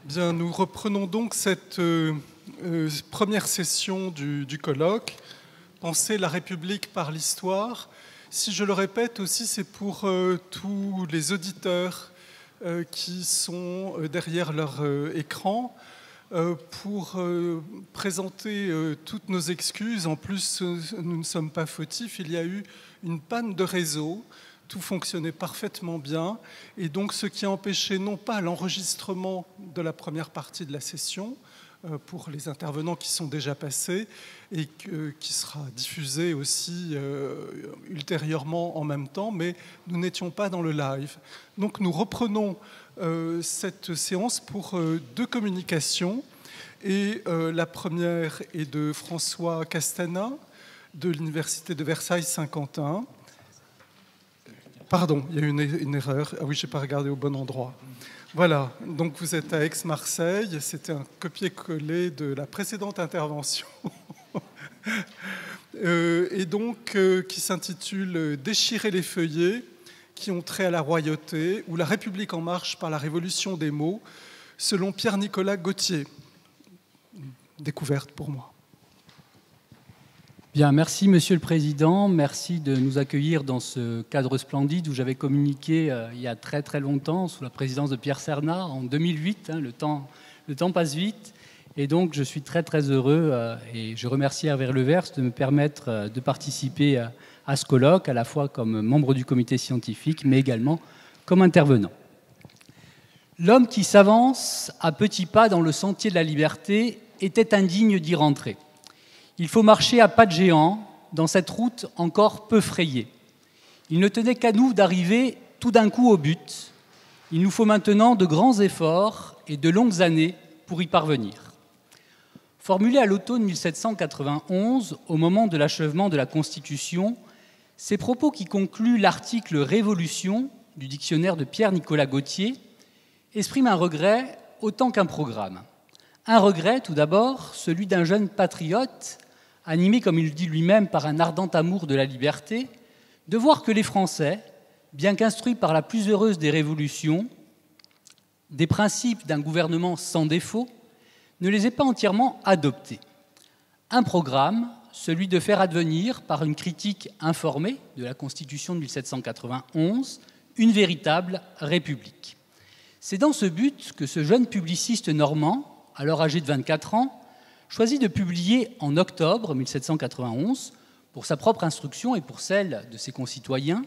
Bien, nous reprenons donc cette première session du colloque, Penser la République par l'histoire. Si je le répète aussi, c'est pour tous les auditeurs qui sont derrière leur écran, pour présenter toutes nos excuses. En plus, nous ne sommes pas fautifs, il y a eu une panne de réseau. Tout fonctionnait parfaitement bien, et donc ce qui a empêché non pas l'enregistrement de la première partie de la session pour les intervenants qui sont déjà passés et qui sera diffusé aussi ultérieurement en même temps, mais nous n'étions pas dans le live. Donc nous reprenons cette séance pour deux communications, et la première est de François Castana de l'Université de Versailles-Saint-Quentin. Pardon, il y a eu une erreur. Ah oui, je n'ai pas regardé au bon endroit. Voilà, donc vous êtes à Aix-Marseille. C'était un copier-coller de la précédente intervention. Et donc, qui s'intitule « Déchirer les feuillets qui ont trait à la royauté ou la République en marche par la révolution des mots » selon Pierre-Nicolas Gauthier. Découverte pour moi. Bien, merci Monsieur le Président, merci de nous accueillir dans ce cadre splendide où j'avais communiqué il y a très très longtemps sous la présidence de Pierre Cernat en 2008. Le temps passe vite et donc je suis très très heureux et je remercie Hervé Levers de me permettre de participer à ce colloque à la fois comme membre du comité scientifique mais également comme intervenant. L'homme qui s'avance à petits pas dans le sentier de la liberté était indigne d'y rentrer. Il faut marcher à pas de géant dans cette route encore peu frayée. Il ne tenait qu'à nous d'arriver tout d'un coup au but. Il nous faut maintenant de grands efforts et de longues années pour y parvenir. Formulé à l'automne 1791, au moment de l'achèvement de la Constitution, ces propos qui concluent l'article « Révolution » du dictionnaire de Pierre-Nicolas Gauthier expriment un regret autant qu'un programme. Un regret, tout d'abord, celui d'un jeune patriote animé, comme il le dit lui-même, par un ardent amour de la liberté, de voir que les Français, bien qu'instruits par la plus heureuse des révolutions, des principes d'un gouvernement sans défaut, ne les aient pas entièrement adoptés. Un programme, celui de faire advenir, par une critique informée de la Constitution de 1791, une véritable république. C'est dans ce but que ce jeune publiciste normand, alors âgé de 24 ans, choisit de publier en octobre 1791, pour sa propre instruction et pour celle de ses concitoyens,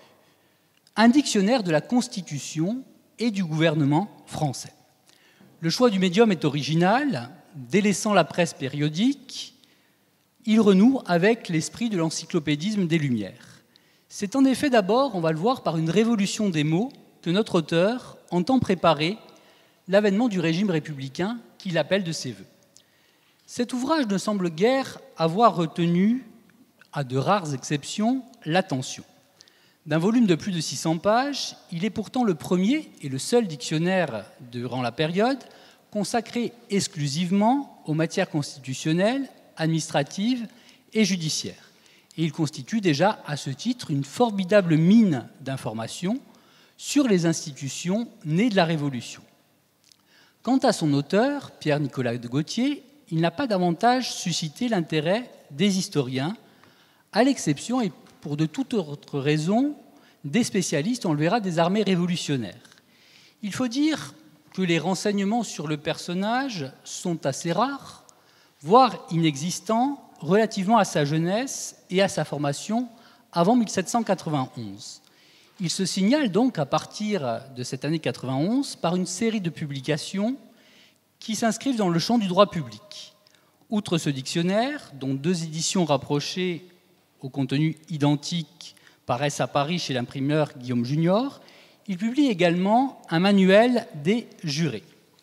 un dictionnaire de la Constitution et du gouvernement français. Le choix du médium est original. Délaissant la presse périodique, il renoue avec l'esprit de l'encyclopédisme des Lumières. C'est en effet d'abord, on va le voir, par une révolution des mots que notre auteur entend préparer l'avènement du régime républicain qu'il appelle de ses vœux. Cet ouvrage ne semble guère avoir retenu, à de rares exceptions, l'attention. D'un volume de plus de 600 pages, il est pourtant le premier et le seul dictionnaire durant la période consacré exclusivement aux matières constitutionnelles, administratives et judiciaires. Et il constitue déjà, à ce titre, une formidable mine d'informations sur les institutions nées de la Révolution. Quant à son auteur, Pierre-Nicolas Gauthier, il n'a pas davantage suscité l'intérêt des historiens, à l'exception, et pour de toute autre raison, des spécialistes, on le verra, des armées révolutionnaires. Il faut dire que les renseignements sur le personnage sont assez rares, voire inexistants, relativement à sa jeunesse et à sa formation avant 1791. Il se signale donc à partir de cette année 91 par une série de publications qui s'inscrivent dans le champ du droit public. Outre ce dictionnaire, dont 2 éditions rapprochées au contenu identique paraissent à Paris chez l'imprimeur Guillaume Junior, il publie également un manuel des jurés.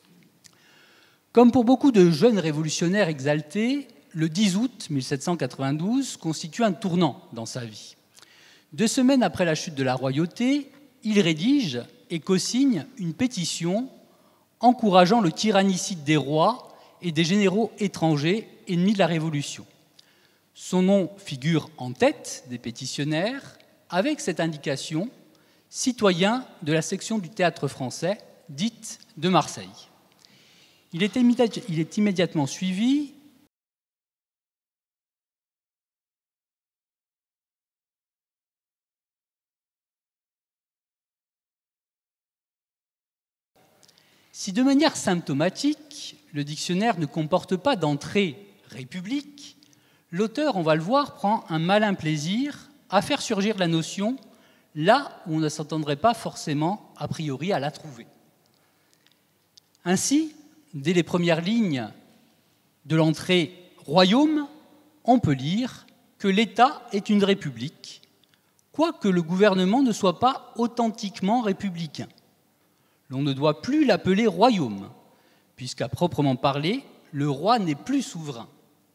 Comme pour beaucoup de jeunes révolutionnaires exaltés, le 10 août 1792 constitue un tournant dans sa vie. 2 semaines après la chute de la royauté, il rédige et co-signe une pétition encourageant le tyrannicide des rois et des généraux étrangers ennemis de la Révolution. Son nom figure en tête des pétitionnaires avec cette indication « citoyen de la section du théâtre français, dite de Marseille ». Il est immédiatement suivi Si de manière symptomatique, le dictionnaire ne comporte pas d'entrée « république », l'auteur, on va le voir, prend un malin plaisir à faire surgir la notion là où on ne s'attendrait pas forcément, a priori, à la trouver. Ainsi, dès les premières lignes de l'entrée « royaume », on peut lire que l'État est une république, quoique le gouvernement ne soit pas authentiquement républicain. On ne doit plus l'appeler royaume, puisqu'à proprement parler, le roi n'est plus souverain.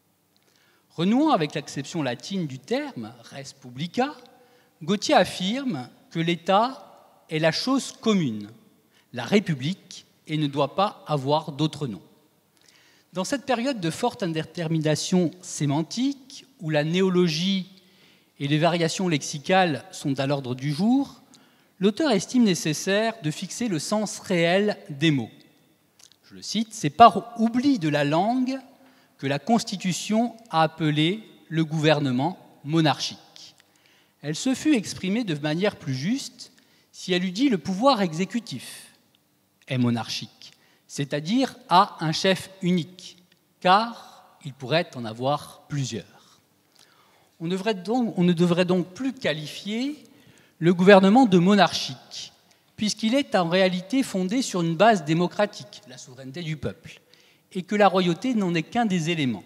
Renouant avec l'acception latine du terme « res publica », Gautier affirme que l'État est la chose commune, la République, et ne doit pas avoir d'autre nom. Dans cette période de forte indétermination sémantique, où la néologie et les variations lexicales sont à l'ordre du jour, l'auteur estime nécessaire de fixer le sens réel des mots. Je le cite, « C'est par oubli de la langue que la Constitution a appelé le gouvernement monarchique. Elle se fût exprimée de manière plus juste si elle eût dit le pouvoir exécutif est monarchique, c'est-à-dire a un chef unique, car il pourrait en avoir plusieurs. On ne devrait donc plus qualifier le gouvernement de monarchique, puisqu'il est en réalité fondé sur une base démocratique, la souveraineté du peuple, et que la royauté n'en est qu'un des éléments.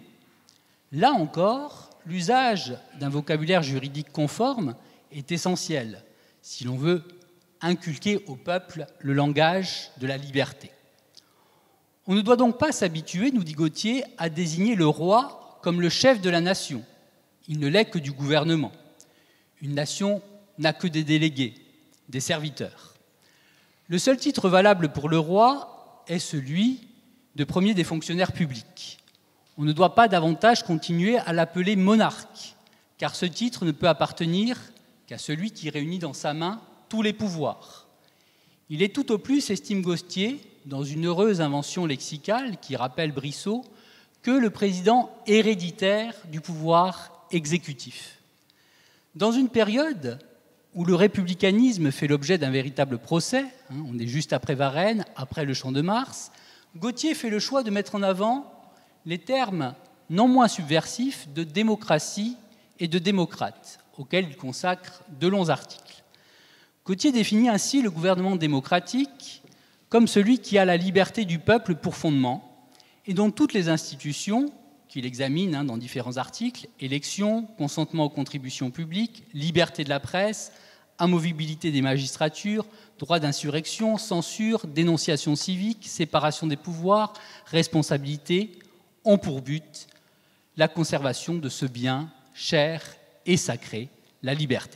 Là encore, l'usage d'un vocabulaire juridique conforme est essentiel, si l'on veut inculquer au peuple le langage de la liberté. On ne doit donc pas s'habituer, nous dit Gautier, à désigner le roi comme le chef de la nation. Il ne l'est que du gouvernement. Une nation n'a que des délégués, des serviteurs. Le seul titre valable pour le roi est celui de premier des fonctionnaires publics. On ne doit pas davantage continuer à l'appeler monarque, car ce titre ne peut appartenir qu'à celui qui réunit dans sa main tous les pouvoirs. Il est tout au plus, estime Gautier, dans une heureuse invention lexicale qui rappelle Brissot, que le président héréditaire du pouvoir exécutif. Dans une période où le républicanisme fait l'objet d'un véritable procès, on est juste après Varenne, après le Champ de Mars, Gautier fait le choix de mettre en avant les termes non moins subversifs de démocratie et de démocrate, auxquels il consacre de longs articles. Gautier définit ainsi le gouvernement démocratique comme celui qui a la liberté du peuple pour fondement et dont toutes les institutions qu'il examine dans différents articles, élections, consentement aux contributions publiques, liberté de la presse, amovibilité des magistratures, droit d'insurrection, censure, dénonciation civique, séparation des pouvoirs, responsabilité, ont pour but la conservation de ce bien cher et sacré, la liberté.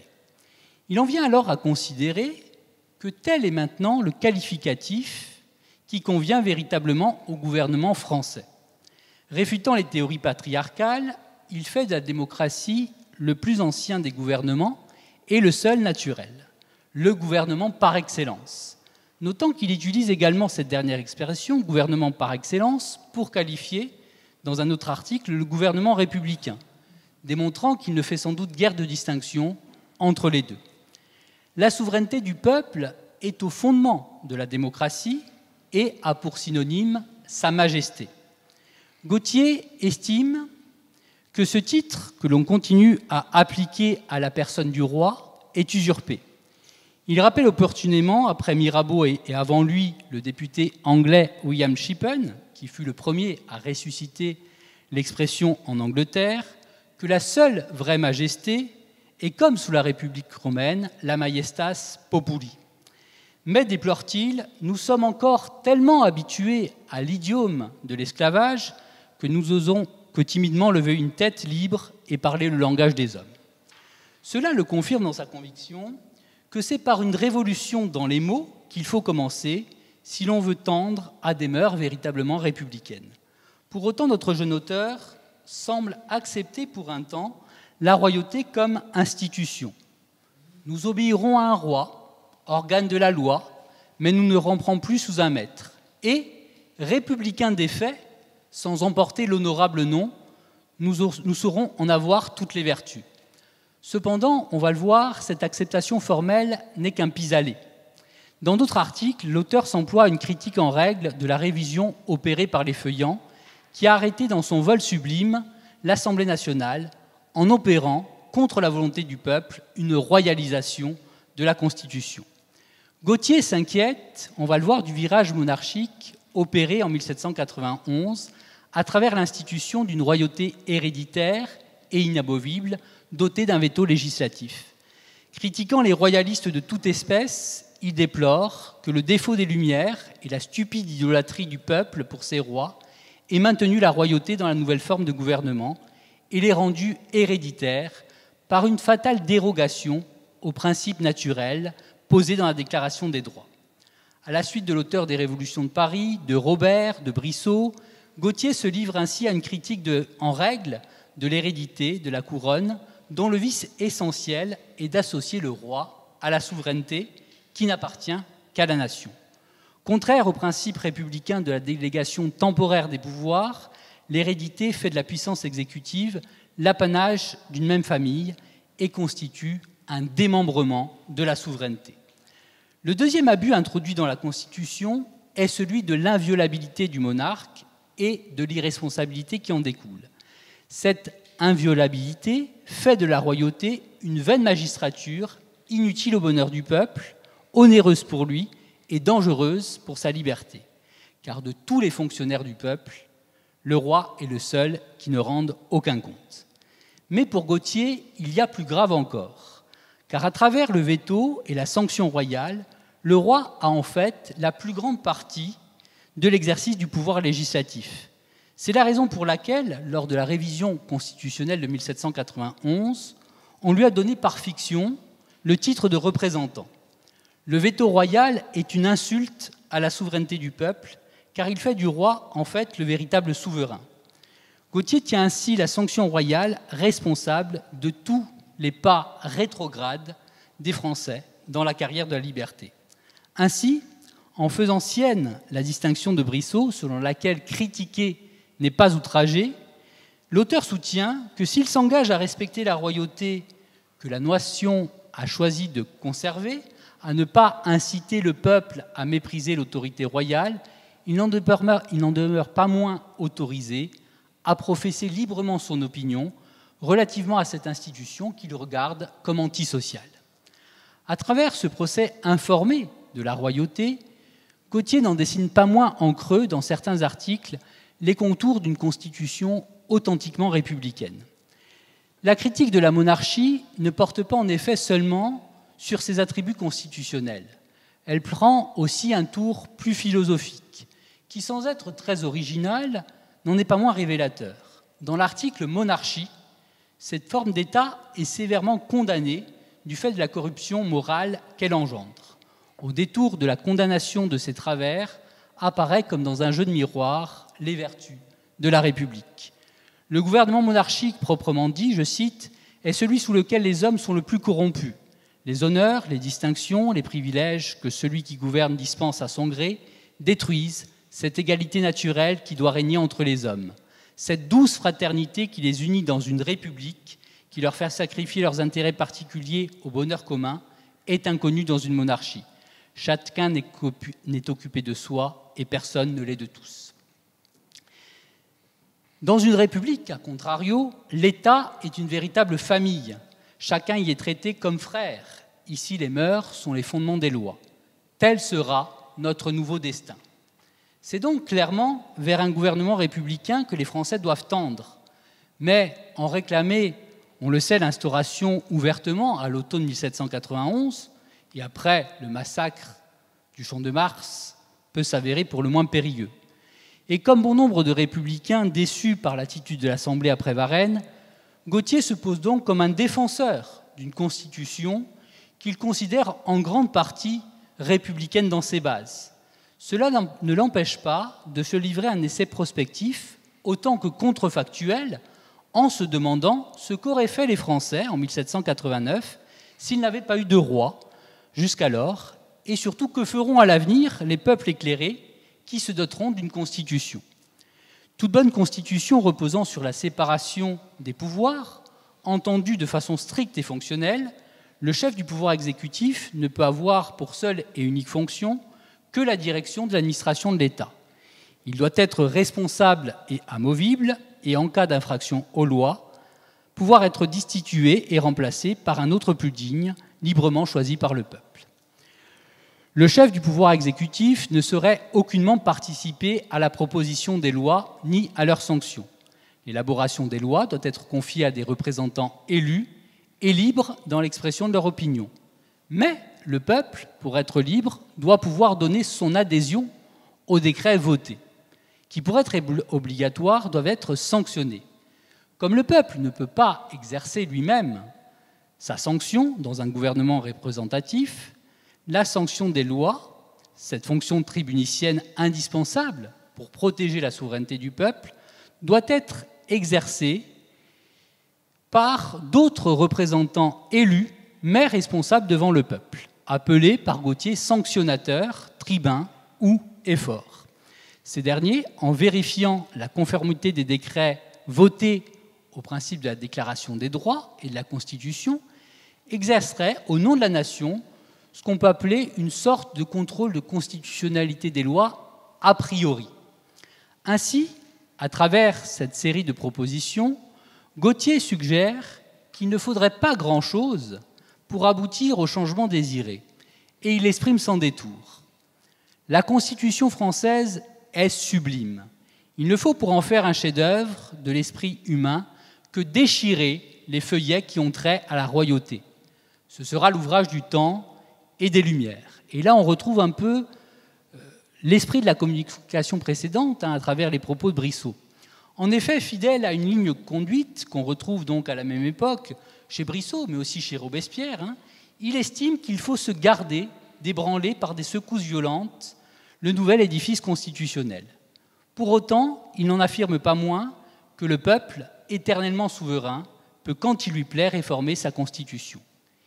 Il en vient alors à considérer que tel est maintenant le qualificatif qui convient véritablement au gouvernement français. Réfutant les théories patriarcales, il fait de la démocratie le plus ancien des gouvernements et le seul naturel, le gouvernement par excellence. Notant qu'il utilise également cette dernière expression, gouvernement par excellence, pour qualifier, dans un autre article, le gouvernement républicain, démontrant qu'il ne fait sans doute guère de distinction entre les deux. La souveraineté du peuple est au fondement de la démocratie et a pour synonyme sa majesté. Gautier estime que ce titre que l'on continue à appliquer à la personne du roi est usurpé. Il rappelle opportunément, après Mirabeau et avant lui le député anglais William Shippen, qui fut le premier à ressusciter l'expression en Angleterre, que la seule vraie majesté est, comme sous la République romaine, la majestas populi. Mais, déplore-t-il, nous sommes encore tellement habitués à l'idiome de l'esclavage que nous osons que timidement lever une tête libre et parler le langage des hommes. Cela le confirme dans sa conviction que c'est par une révolution dans les mots qu'il faut commencer si l'on veut tendre à des mœurs véritablement républicaines. Pour autant, notre jeune auteur semble accepter pour un temps la royauté comme institution. Nous obéirons à un roi, organe de la loi, mais nous ne ramperons plus sous un maître. Et républicain des faits, sans emporter l'honorable nom, nous saurons en avoir toutes les vertus. Cependant, on va le voir, cette acceptation formelle n'est qu'un pis-aller. Dans d'autres articles, l'auteur s'emploie à une critique en règle de la révision opérée par les feuillants, qui a arrêté dans son vol sublime l'Assemblée nationale en opérant, contre la volonté du peuple, une royalisation de la Constitution. Gautier s'inquiète, on va le voir, du virage monarchique opéré en 1791 à travers l'institution d'une royauté héréditaire et inamovible dotée d'un veto législatif. Critiquant les royalistes de toute espèce, il déplore que le défaut des Lumières et la stupide idolâtrie du peuple pour ses rois ait maintenu la royauté dans la nouvelle forme de gouvernement et l'ait rendue héréditaire par une fatale dérogation aux principes naturels posés dans la Déclaration des droits. À la suite de l'auteur des Révolutions de Paris, de Robert, de Brissot, Gautier se livre ainsi à une critique en règle de l'hérédité, de la couronne, dont le vice essentiel est d'associer le roi à la souveraineté qui n'appartient qu'à la nation. Contraire au principe républicain de la délégation temporaire des pouvoirs, l'hérédité fait de la puissance exécutive l'apanage d'une même famille et constitue un démembrement de la souveraineté. Le deuxième abus introduit dans la Constitution est celui de l'inviolabilité du monarque et de l'irresponsabilité qui en découle. Cette inviolabilité fait de la royauté une vaine magistrature, inutile au bonheur du peuple, onéreuse pour lui et dangereuse pour sa liberté. Car de tous les fonctionnaires du peuple, le roi est le seul qui ne rende aucun compte. Mais pour Gautier, il y a plus grave encore, car à travers le veto et la sanction royale, le roi a en fait la plus grande partie de l'exercice du pouvoir législatif. C'est la raison pour laquelle, lors de la révision constitutionnelle de 1791, on lui a donné par fiction le titre de représentant. Le veto royal est une insulte à la souveraineté du peuple, car il fait du roi, en fait, le véritable souverain. Gautier tient ainsi la sanction royale responsable de tous les pas rétrogrades des Français dans la carrière de la liberté. Ainsi, en faisant sienne la distinction de Brissot, selon laquelle critiquer n'est pas outrager, l'auteur soutient que s'il s'engage à respecter la royauté que la nation a choisi de conserver, à ne pas inciter le peuple à mépriser l'autorité royale, il n'en demeure pas moins autorisé à professer librement son opinion relativement à cette institution qu'il regarde comme antisociale. À travers ce procès informé de la royauté, Gautier n'en dessine pas moins en creux, dans certains articles, les contours d'une constitution authentiquement républicaine. La critique de la monarchie ne porte pas en effet seulement sur ses attributs constitutionnels. Elle prend aussi un tour plus philosophique, qui, sans être très original, n'en est pas moins révélateur. Dans l'article « Monarchie », cette forme d'État est sévèrement condamnée du fait de la corruption morale qu'elle engendre. Au détour de la condamnation de ses travers, apparaît comme dans un jeu de miroir les vertus de la République. Le gouvernement monarchique proprement dit, je cite, est celui sous lequel les hommes sont le plus corrompus. Les honneurs, les distinctions, les privilèges que celui qui gouverne dispense à son gré détruisent cette égalité naturelle qui doit régner entre les hommes. Cette douce fraternité qui les unit dans une république, qui leur fait sacrifier leurs intérêts particuliers au bonheur commun, est inconnue dans une monarchie. Chacun n'est occupé de soi et personne ne l'est de tous. Dans une république, à contrario, l'État est une véritable famille. Chacun y est traité comme frère. Ici, les mœurs sont les fondements des lois. Tel sera notre nouveau destin. C'est donc clairement vers un gouvernement républicain que les Français doivent tendre. Mais en réclamer, on le sait, l'instauration ouvertement à l'automne 1791, et après le massacre du Champ de Mars, peut s'avérer pour le moins périlleux. Et comme bon nombre de républicains déçus par l'attitude de l'Assemblée après Varennes, Gautier se pose donc comme un défenseur d'une constitution qu'il considère en grande partie républicaine dans ses bases. Cela ne l'empêche pas de se livrer à un essai prospectif autant que contrefactuel en se demandant ce qu'auraient fait les Français en 1789 s'ils n'avaient pas eu de roi jusqu'alors et surtout que feront à l'avenir les peuples éclairés qui se doteront d'une constitution. Toute bonne constitution reposant sur la séparation des pouvoirs, entendue de façon stricte et fonctionnelle, le chef du pouvoir exécutif ne peut avoir pour seule et unique fonction que la direction de l'administration de l'État. Il doit être responsable et amovible, et en cas d'infraction aux lois, pouvoir être destitué et remplacé par un autre plus digne, librement choisi par le peuple. Le chef du pouvoir exécutif ne saurait aucunement participer à la proposition des lois ni à leur sanction. L'élaboration des lois doit être confiée à des représentants élus et libres dans l'expression de leur opinion. Mais le peuple, pour être libre, doit pouvoir donner son adhésion aux décrets votés, qui, pour être obligatoires, doivent être sanctionnés. Comme le peuple ne peut pas exercer lui-même sa sanction dans un gouvernement représentatif, la sanction des lois, cette fonction tribunicienne indispensable pour protéger la souveraineté du peuple, doit être exercée par d'autres représentants élus, mais responsables devant le peuple, appelés par Gautier sanctionnateurs, tribuns ou efforts. Ces derniers, en vérifiant la conformité des décrets votés au principe de la Déclaration des droits et de la Constitution, exerceraient au nom de la nation ce qu'on peut appeler une sorte de contrôle de constitutionnalité des lois a priori. Ainsi, à travers cette série de propositions, Gautier suggère qu'il ne faudrait pas grand-chose pour aboutir au changement désiré, et il l'exprime sans détour. La Constitution française est sublime. Il ne faut pour en faire un chef-d'œuvre de l'esprit humain que déchirer les feuillets qui ont trait à la royauté. Ce sera l'ouvrage du temps et des Lumières. Et là, on retrouve un peu l'esprit de la communication précédente à travers les propos de Brissot. En effet, fidèle à une ligne de conduite qu'on retrouve donc à la même époque chez Brissot, mais aussi chez Robespierre, il estime qu'il faut se garder d'ébranler par des secousses violentes le nouvel édifice constitutionnel. Pour autant, il n'en affirme pas moins que le peuple, éternellement souverain, peut, quand il lui plaît, réformer sa constitution.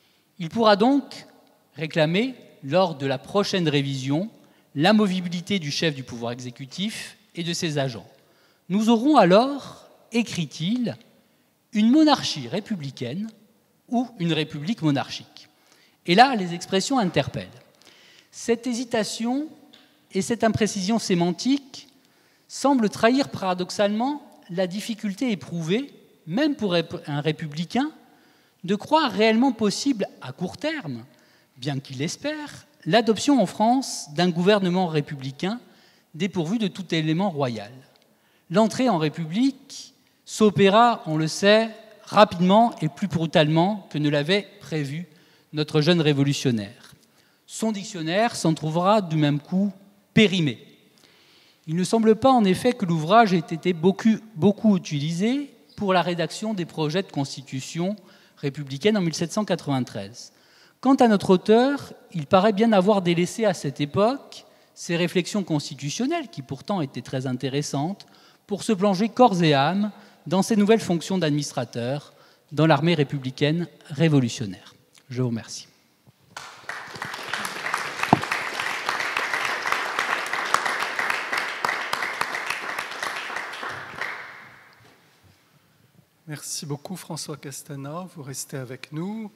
Il pourra donc réclamer, lors de la prochaine révision, l'amovibilité du chef du pouvoir exécutif et de ses agents. Nous aurons alors, écrit-il, une monarchie républicaine ou une république monarchique. Et là, les expressions interpellent. Cette hésitation et cette imprécision sémantique semblent trahir paradoxalement la difficulté éprouvée, même pour un républicain, de croire réellement possible à court terme, bien qu'il l'espère, l'adoption en France d'un gouvernement républicain dépourvu de tout élément royal. L'entrée en République s'opéra, on le sait, rapidement et plus brutalement que ne l'avait prévu notre jeune révolutionnaire. Son dictionnaire s'en trouvera du même coup périmé. Il ne semble pas en effet que l'ouvrage ait été beaucoup utilisé pour la rédaction des projets de constitution républicaine en 1793. Quant à notre auteur, il paraît bien avoir délaissé à cette époque ses réflexions constitutionnelles, qui pourtant étaient très intéressantes, pour se plonger corps et âme dans ses nouvelles fonctions d'administrateur dans l'armée républicaine révolutionnaire. Je vous remercie. Merci beaucoup François Castana, vous restez avec nous.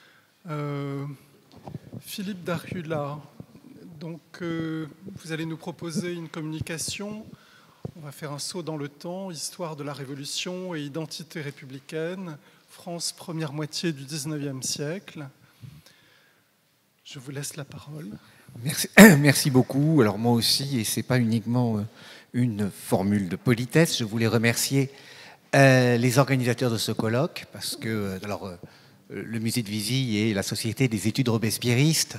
Philippe Darhula, donc vous allez nous proposer une communication. On va faire un saut dans le temps, histoire de la Révolution et identité républicaine, France première moitié du XIXe siècle. Je vous laisse la parole. Merci beaucoup. Alors moi aussi, et ce n'est pas uniquement une formule de politesse, je voulais remercier les organisateurs de ce colloque, parce que le musée de Visille et la Société des études robespierristes,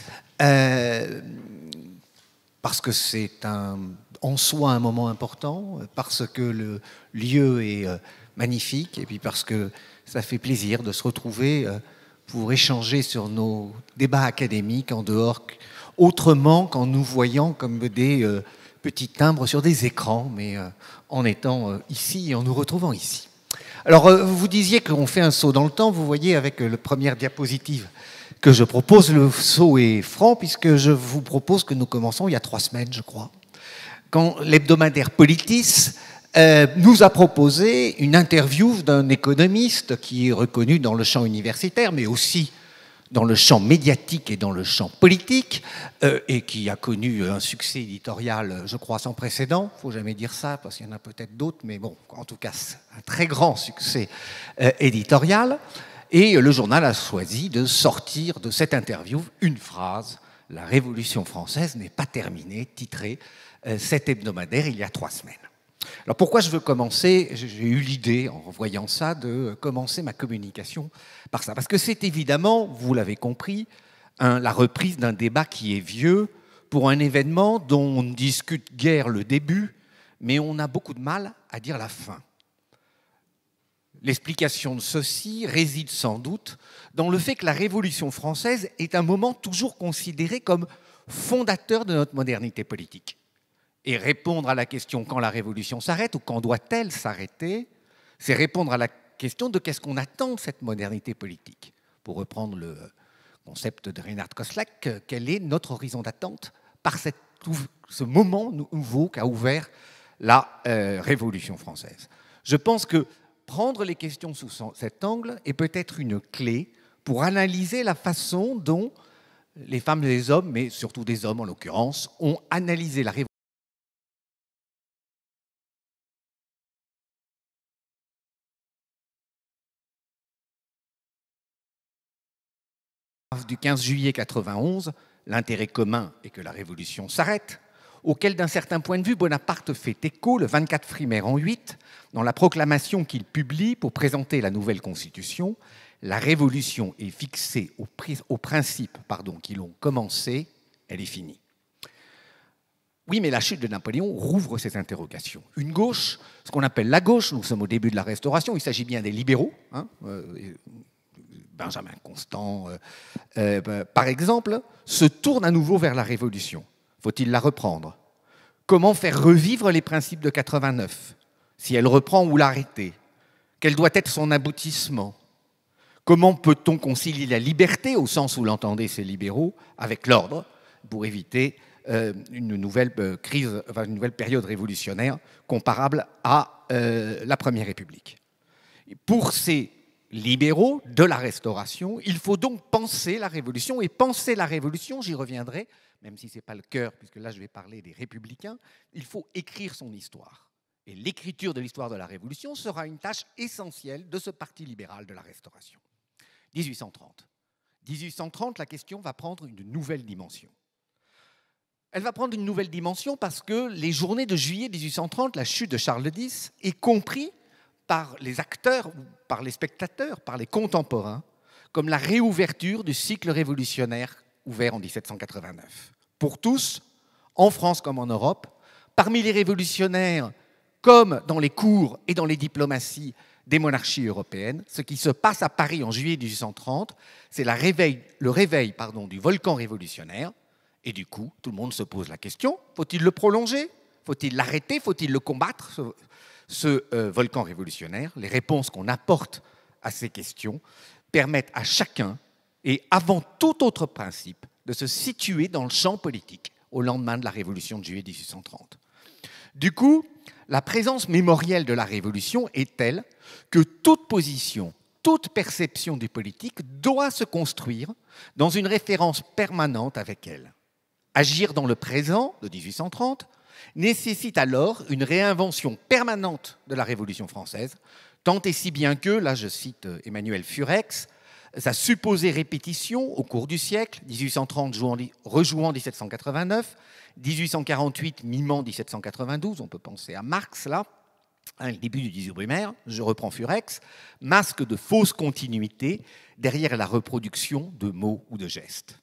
parce que c'est en soi un moment important, parce que le lieu est magnifique, et puis parce que ça fait plaisir de se retrouver pour échanger sur nos débats académiques en dehors, autrement qu'en nous voyant comme des petits timbres sur des écrans, mais en étant ici et en nous retrouvant ici. Alors, vous disiez qu'on fait un saut dans le temps. Vous voyez avec la première diapositive que je propose, le saut est franc, puisque je vous propose que nous commençons il y a 3 semaines, je crois. quand l'hebdomadaire Politis nous a proposé une interview d'un économiste qui est reconnu dans le champ universitaire, mais aussi dans le champ médiatique et dans le champ politique, et qui a connu un succès éditorial, je crois, sans précédent. Il ne faut jamais dire ça, parce qu'il y en a peut-être d'autres, mais bon, en tout cas, un très grand succès éditorial. Et le journal a choisi de sortir de cette interview une phrase: « La Révolution française n'est pas terminée », titré cet hebdomadaire il y a 3 semaines. Alors pourquoi je veux commencer? J'ai eu l'idée, en voyant ça, de commencer ma communication par ça. Parce que c'est évidemment, vous l'avez compris, la reprise d'un débat qui est vieux pour un événement dont on ne discute guère le début, mais on a beaucoup de mal à dire la fin. L'explication de ceci réside sans doute dans le fait que la Révolution française est un moment toujours considéré comme fondateur de notre modernité politique. Et répondre à la question quand la Révolution s'arrête ou quand doit-elle s'arrêter, c'est répondre à la question de qu'est-ce qu'on attend de cette modernité politique. Pour reprendre le concept de Reinhard Koselleck, quel est notre horizon d'attente par ce moment nouveau qu'a ouvert la Révolution française. Je pense que prendre les questions sous cet angle est peut-être une clé pour analyser la façon dont les femmes et les hommes, mais surtout des hommes en l'occurrence, ont analysé la Révolution du 15 juillet 91, l'intérêt commun est que la Révolution s'arrête, auquel d'un certain point de vue Bonaparte fait écho le 24 Frimaire en 8, dans la proclamation qu'il publie pour présenter la nouvelle Constitution. La Révolution est fixée aux principes qui l'ont commencé, elle est finie. Oui, mais la chute de Napoléon rouvre ces interrogations. Une gauche, ce qu'on appelle la gauche, nous sommes au début de la Restauration, il s'agit bien des libéraux, Benjamin Constant, par exemple, se tourne à nouveau vers la Révolution. Faut-il la reprendre? Comment faire revivre les principes de 89? Si elle reprend ou l'arrêter? Quel doit être son aboutissement? Comment peut-on concilier la liberté, au sens où l'entendaient ces libéraux, avec l'ordre, pour éviter une nouvelle crise, une nouvelle période révolutionnaire comparable à la Première République? Pour ces libéraux de la Restauration, il faut donc penser la Révolution, et penser la Révolution, j'y reviendrai, même si ce n'est pas le cœur, puisque là je vais parler des républicains, il faut écrire son histoire. Et l'écriture de l'histoire de la Révolution sera une tâche essentielle de ce parti libéral de la Restauration. 1830. 1830, la question va prendre une nouvelle dimension. Elle va prendre une nouvelle dimension parce que les journées de juillet 1830, la chute de Charles X, est compris par les acteurs, par les spectateurs, par les contemporains, comme la réouverture du cycle révolutionnaire ouvert en 1789. Pour tous, en France comme en Europe, parmi les révolutionnaires, comme dans les cours et dans les diplomaties des monarchies européennes, ce qui se passe à Paris en juillet 1830, c'est le réveil du volcan révolutionnaire. Et du coup, tout le monde se pose la question, faut-il le prolonger? Faut-il l'arrêter? Faut-il le combattre, ce volcan révolutionnaire? Les réponses qu'on apporte à ces questions permettent à chacun, et avant tout autre principe, de se situer dans le champ politique au lendemain de la Révolution de juillet 1830. Du coup, la présence mémorielle de la Révolution est telle que toute position, toute perception du politique doit se construire dans une référence permanente avec elle. Agir dans le présent de 1830 nécessite alors une réinvention permanente de la Révolution française, tant et si bien que, là je cite Emmanuel Furex, sa supposée répétition au cours du siècle, 1830 rejouant 1789, 1848 mimant 1792, on peut penser à Marx là, le début du 18 Brumaire, je reprends Furex, masque de fausse continuité derrière la reproduction de mots ou de gestes.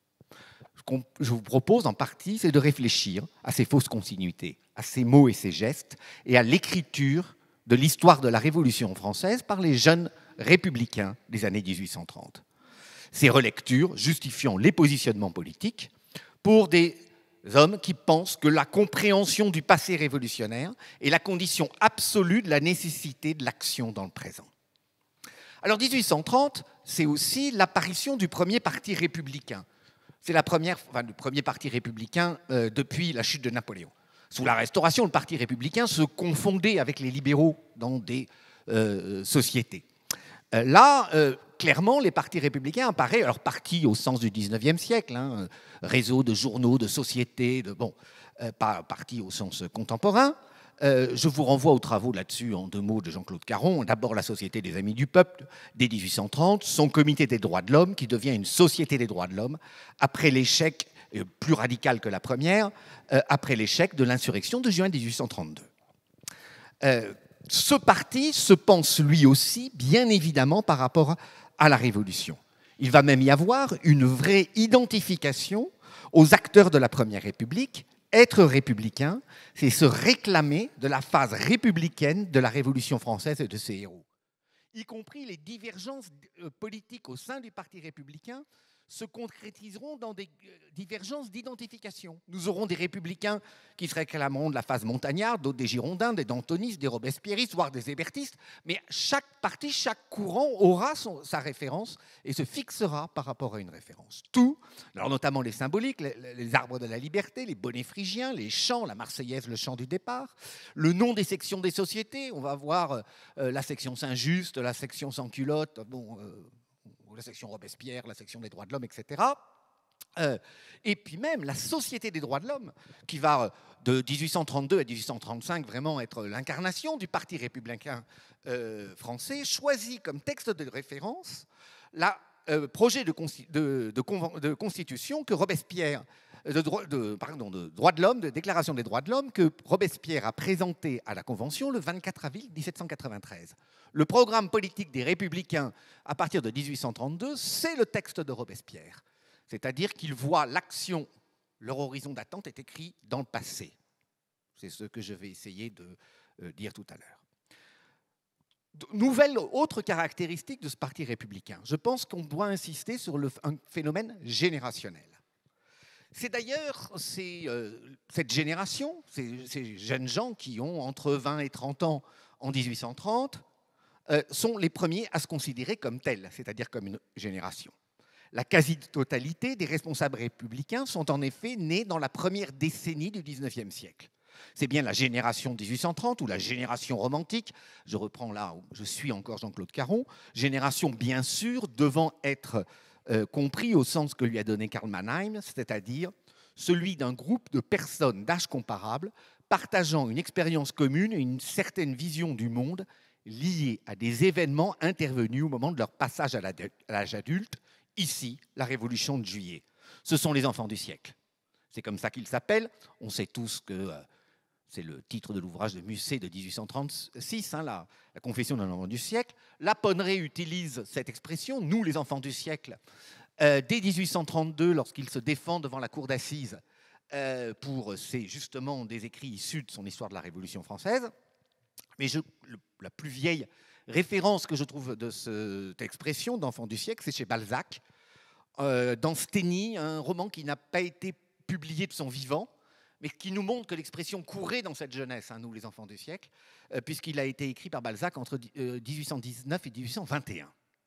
Ce que je vous propose en partie, c'est de réfléchir à ces fausses continuités, à ces mots et ces gestes, et à l'écriture de l'histoire de la Révolution française par les jeunes républicains des années 1830. Ces relectures justifiant les positionnements politiques pour des hommes qui pensent que la compréhension du passé révolutionnaire est la condition absolue de la nécessité de l'action dans le présent. Alors 1830, c'est aussi l'apparition du premier parti républicain. C'est le premier parti républicain depuis la chute de Napoléon. Sous la Restauration, le Parti républicain se confondait avec les libéraux dans des sociétés. Là, clairement, les partis républicains apparaissent, alors partis au sens du 19e siècle, hein, réseau de journaux, de sociétés, pas partis au sens contemporain. Je vous renvoie aux travaux là-dessus en 2 mots de Jean-Claude Caron. D'abord, la Société des Amis du Peuple, dès 1830, son Comité des droits de l'homme, qui devient une Société des droits de l'homme, après l'échec, plus radical que la première, après l'échec de l'insurrection de juin 1832. Ce parti se pense lui aussi, bien évidemment, par rapport à la Révolution. Il va même y avoir une vraie identification aux acteurs de la Première République. Être républicain, c'est se réclamer de la phase républicaine de la Révolution française et de ses héros. Y compris les divergences politiques au sein du Parti républicain se concrétiseront dans des divergences d'identification. Nous aurons des républicains qui se réclameront de la phase montagnarde, d'autres des girondins, des dantonistes, des robespierristes, voire des hébertistes, mais chaque parti, chaque courant aura sa référence et se fixera par rapport à une référence. Tout, alors notamment les symboliques, les arbres de la liberté, les bonnets phrygiens, les chants, la Marseillaise, le chant du départ, le nom des sections des sociétés, on va voir la section Saint-Just, la section sans culotte, la section Robespierre, la section des droits de l'homme, etc. Et puis même la Société des droits de l'homme, qui va de 1832 à 1835 vraiment être l'incarnation du Parti républicain français, choisit comme texte de référence le projet de constitution que Robespierre, de droits de l'homme, de déclaration des droits de l'homme, que Robespierre a présenté à la Convention le 24 avril 1793. Le programme politique des Républicains à partir de 1832, c'est le texte de Robespierre. C'est-à-dire qu'ils voient l'action, leur horizon d'attente est écrit dans le passé. C'est ce que je vais essayer de dire tout à l'heure. Nouvelle autre caractéristique de ce parti républicain, je pense qu'on doit insister sur un phénomène générationnel. C'est d'ailleurs cette génération, ces jeunes gens qui ont entre 20 et 30 ans en 1830, sont les premiers à se considérer comme tels, c'est-à-dire comme une génération. La quasi-totalité des responsables républicains sont en effet nés dans la première décennie du XIXe siècle. C'est bien la génération 1830 ou la génération romantique, je reprends là où je suis encore Jean-Claude Caron, génération bien sûr devant être compris au sens que lui a donné Karl Mannheim, c'est-à-dire celui d'un groupe de personnes d'âge comparable partageant une expérience commune et une certaine vision du monde liée à des événements intervenus au moment de leur passage à l'âge adulte, ici, la Révolution de Juillet. Ce sont les enfants du siècle. C'est comme ça qu'ils s'appellent. On sait tous que c'est le titre de l'ouvrage de Musset de 1836, hein, la confession d'un enfant du siècle. La Ponneret utilise cette expression, nous les enfants du siècle, dès 1832, lorsqu'il se défend devant la cour d'assises pour justement des écrits issus de son histoire de la Révolution française. Mais la plus vieille référence que je trouve de cette expression d'enfant du siècle, c'est chez Balzac, dans Steny, un roman qui n'a pas été publié de son vivant, mais qui nous montre que l'expression courait dans cette jeunesse, hein, nous les enfants du siècle, puisqu'il a été écrit par Balzac entre 1819 et 1821.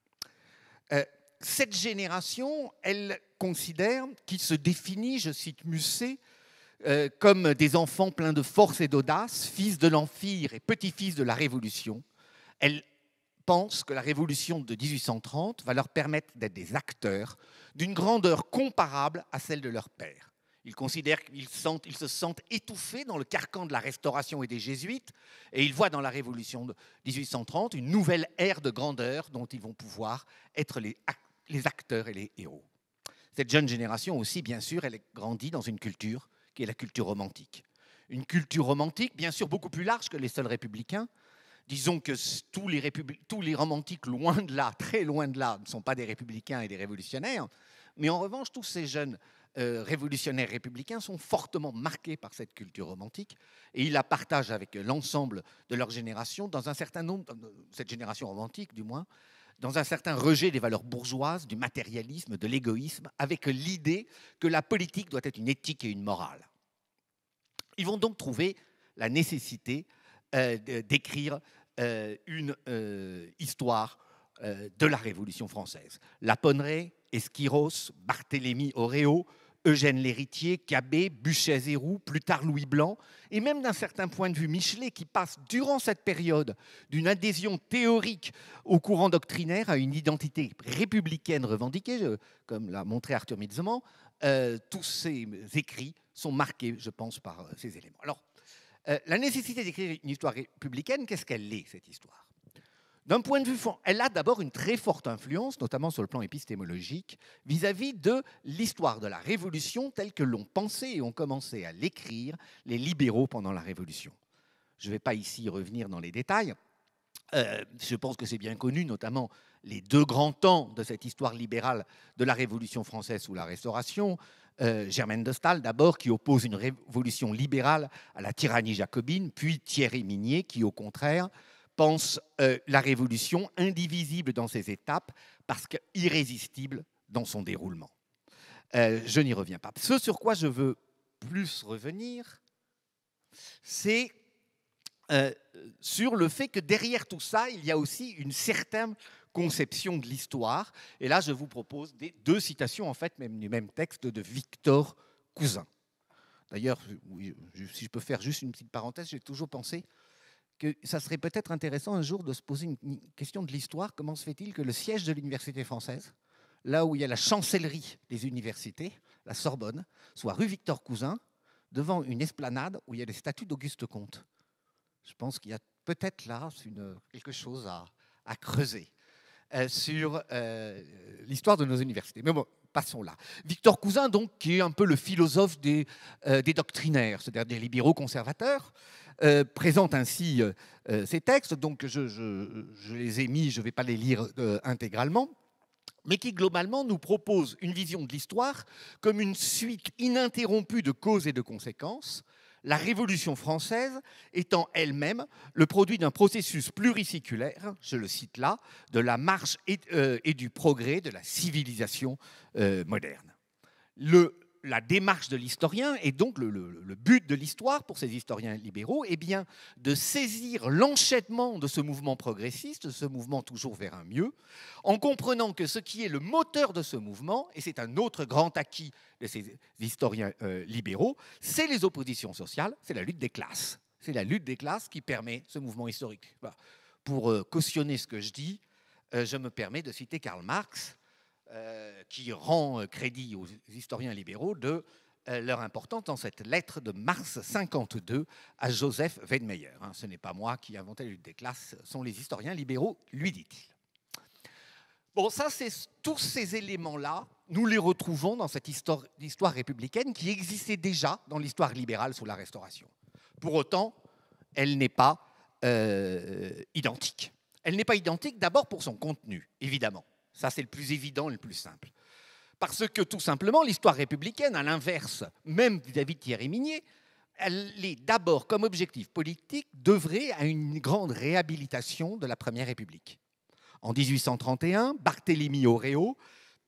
Cette génération, elle considère qu'il se définit, je cite Musset, comme des enfants pleins de force et d'audace, fils de l'Empire et petits-fils de la Révolution. Elle pense que la Révolution de 1830 va leur permettre d'être des acteurs d'une grandeur comparable à celle de leur père. Ils considèrent qu'ils se sentent étouffés dans le carcan de la Restauration et des Jésuites, et ils voient dans la Révolution de 1830 une nouvelle ère de grandeur dont ils vont pouvoir être les acteurs et les héros. Cette jeune génération aussi, bien sûr, elle grandit dans une culture qui est la culture romantique. Une culture romantique, bien sûr, beaucoup plus large que les seuls républicains. Disons que tous les romantiques, loin de là, très loin de là, ne sont pas des républicains et des révolutionnaires. Mais en revanche, tous ces jeunes révolutionnaires républicains sont fortement marqués par cette culture romantique. Et ils la partagent avec l'ensemble de leur génération, dans un certain nombre, cette génération romantique du moins, dans un certain rejet des valeurs bourgeoises, du matérialisme, de l'égoïsme, avec l'idée que la politique doit être une éthique et une morale. Ils vont donc trouver la nécessité d'écrire une histoire de la Révolution française. La Ponneret, Esquiros, Barthélemy Oréo, Eugène Lhéritier, Cabet, Buchez-Héroux, plus tard Louis Blanc, et même d'un certain point de vue Michelet, qui passe durant cette période d'une adhésion théorique au courant doctrinaire à une identité républicaine revendiquée, comme l'a montré Arthur Mitzement. Tous ces écrits sont marqués, je pense, par ces éléments. Alors, la nécessité d'écrire une histoire républicaine, qu'est-ce qu'elle est, cette histoire ? D'un point de vue fond, elle a d'abord une très forte influence, notamment sur le plan épistémologique, vis-à-vis de l'histoire de la Révolution telle que l'ont pensé et ont commencé à l'écrire les libéraux pendant la Révolution. Je ne vais pas ici revenir dans les détails. Je pense que c'est bien connu, notamment les deux grands temps de cette histoire libérale de la Révolution française sous la Restauration. Germaine de Staël, d'abord, qui oppose une révolution libérale à la tyrannie jacobine, puis Thierry Mignet, qui, au contraire, pense la révolution indivisible dans ses étapes parce qu'irrésistible dans son déroulement. Je n'y reviens pas. Ce sur quoi je veux plus revenir, c'est sur le fait que derrière tout ça, il y a aussi une certaine conception de l'histoire. Et là, je vous propose deux citations, en fait, même du même texte de Victor Cousin. D'ailleurs, si je peux faire juste une petite parenthèse, j'ai toujours pensé que ça serait peut-être intéressant un jour de se poser une question de l'histoire. Comment se fait-il que le siège de l'université française, là où il y a la chancellerie des universités, la Sorbonne, soit rue Victor Cousin, devant une esplanade où il y a des statues d'Auguste Comte? Je pense qu'il y a peut-être là quelque chose à creuser sur l'histoire de nos universités. Mais bon, passons là. Victor Cousin, donc, qui est un peu le philosophe des doctrinaires, c'est-à-dire des libéraux conservateurs, présente ainsi ces textes. Donc, je les ai mis, je ne vais pas les lire intégralement, mais qui globalement nous propose une vision de l'histoire comme une suite ininterrompue de causes et de conséquences, la Révolution française étant elle-même le produit d'un processus pluriséculaire, je le cite là, de la marche et du progrès de la civilisation moderne. La démarche de l'historien, et donc le but de l'histoire pour ces historiens libéraux, est bien de saisir l'enchaînement de ce mouvement progressiste, de ce mouvement toujours vers un mieux, en comprenant que ce qui est le moteur de ce mouvement, et c'est un autre grand acquis de ces historiens libéraux, c'est les oppositions sociales, c'est la lutte des classes. C'est la lutte des classes qui permet ce mouvement historique. Pour cautionner ce que je dis, je me permets de citer Karl Marx, qui rend crédit aux historiens libéraux de leur importance dans cette lettre de mars 52 à Joseph Wedemeyer. Ce n'est pas moi qui ai inventé la lutte des classes, ce sont les historiens libéraux, lui dit-il. Bon, ça, c'est tous ces éléments-là, nous les retrouvons dans cette histoire républicaine qui existait déjà dans l'histoire libérale sous la Restauration. Pour autant, elle n'est pas identique. Elle n'est pas identique d'abord pour son contenu, évidemment. Ça, c'est le plus évident et le plus simple. Parce que, tout simplement, l'histoire républicaine, à l'inverse, même vis-à-vis de Thierry Mignet, elle est d'abord, comme objectif politique, d'œuvrer à une grande réhabilitation de la Première République. En 1831, Barthélemy Auréau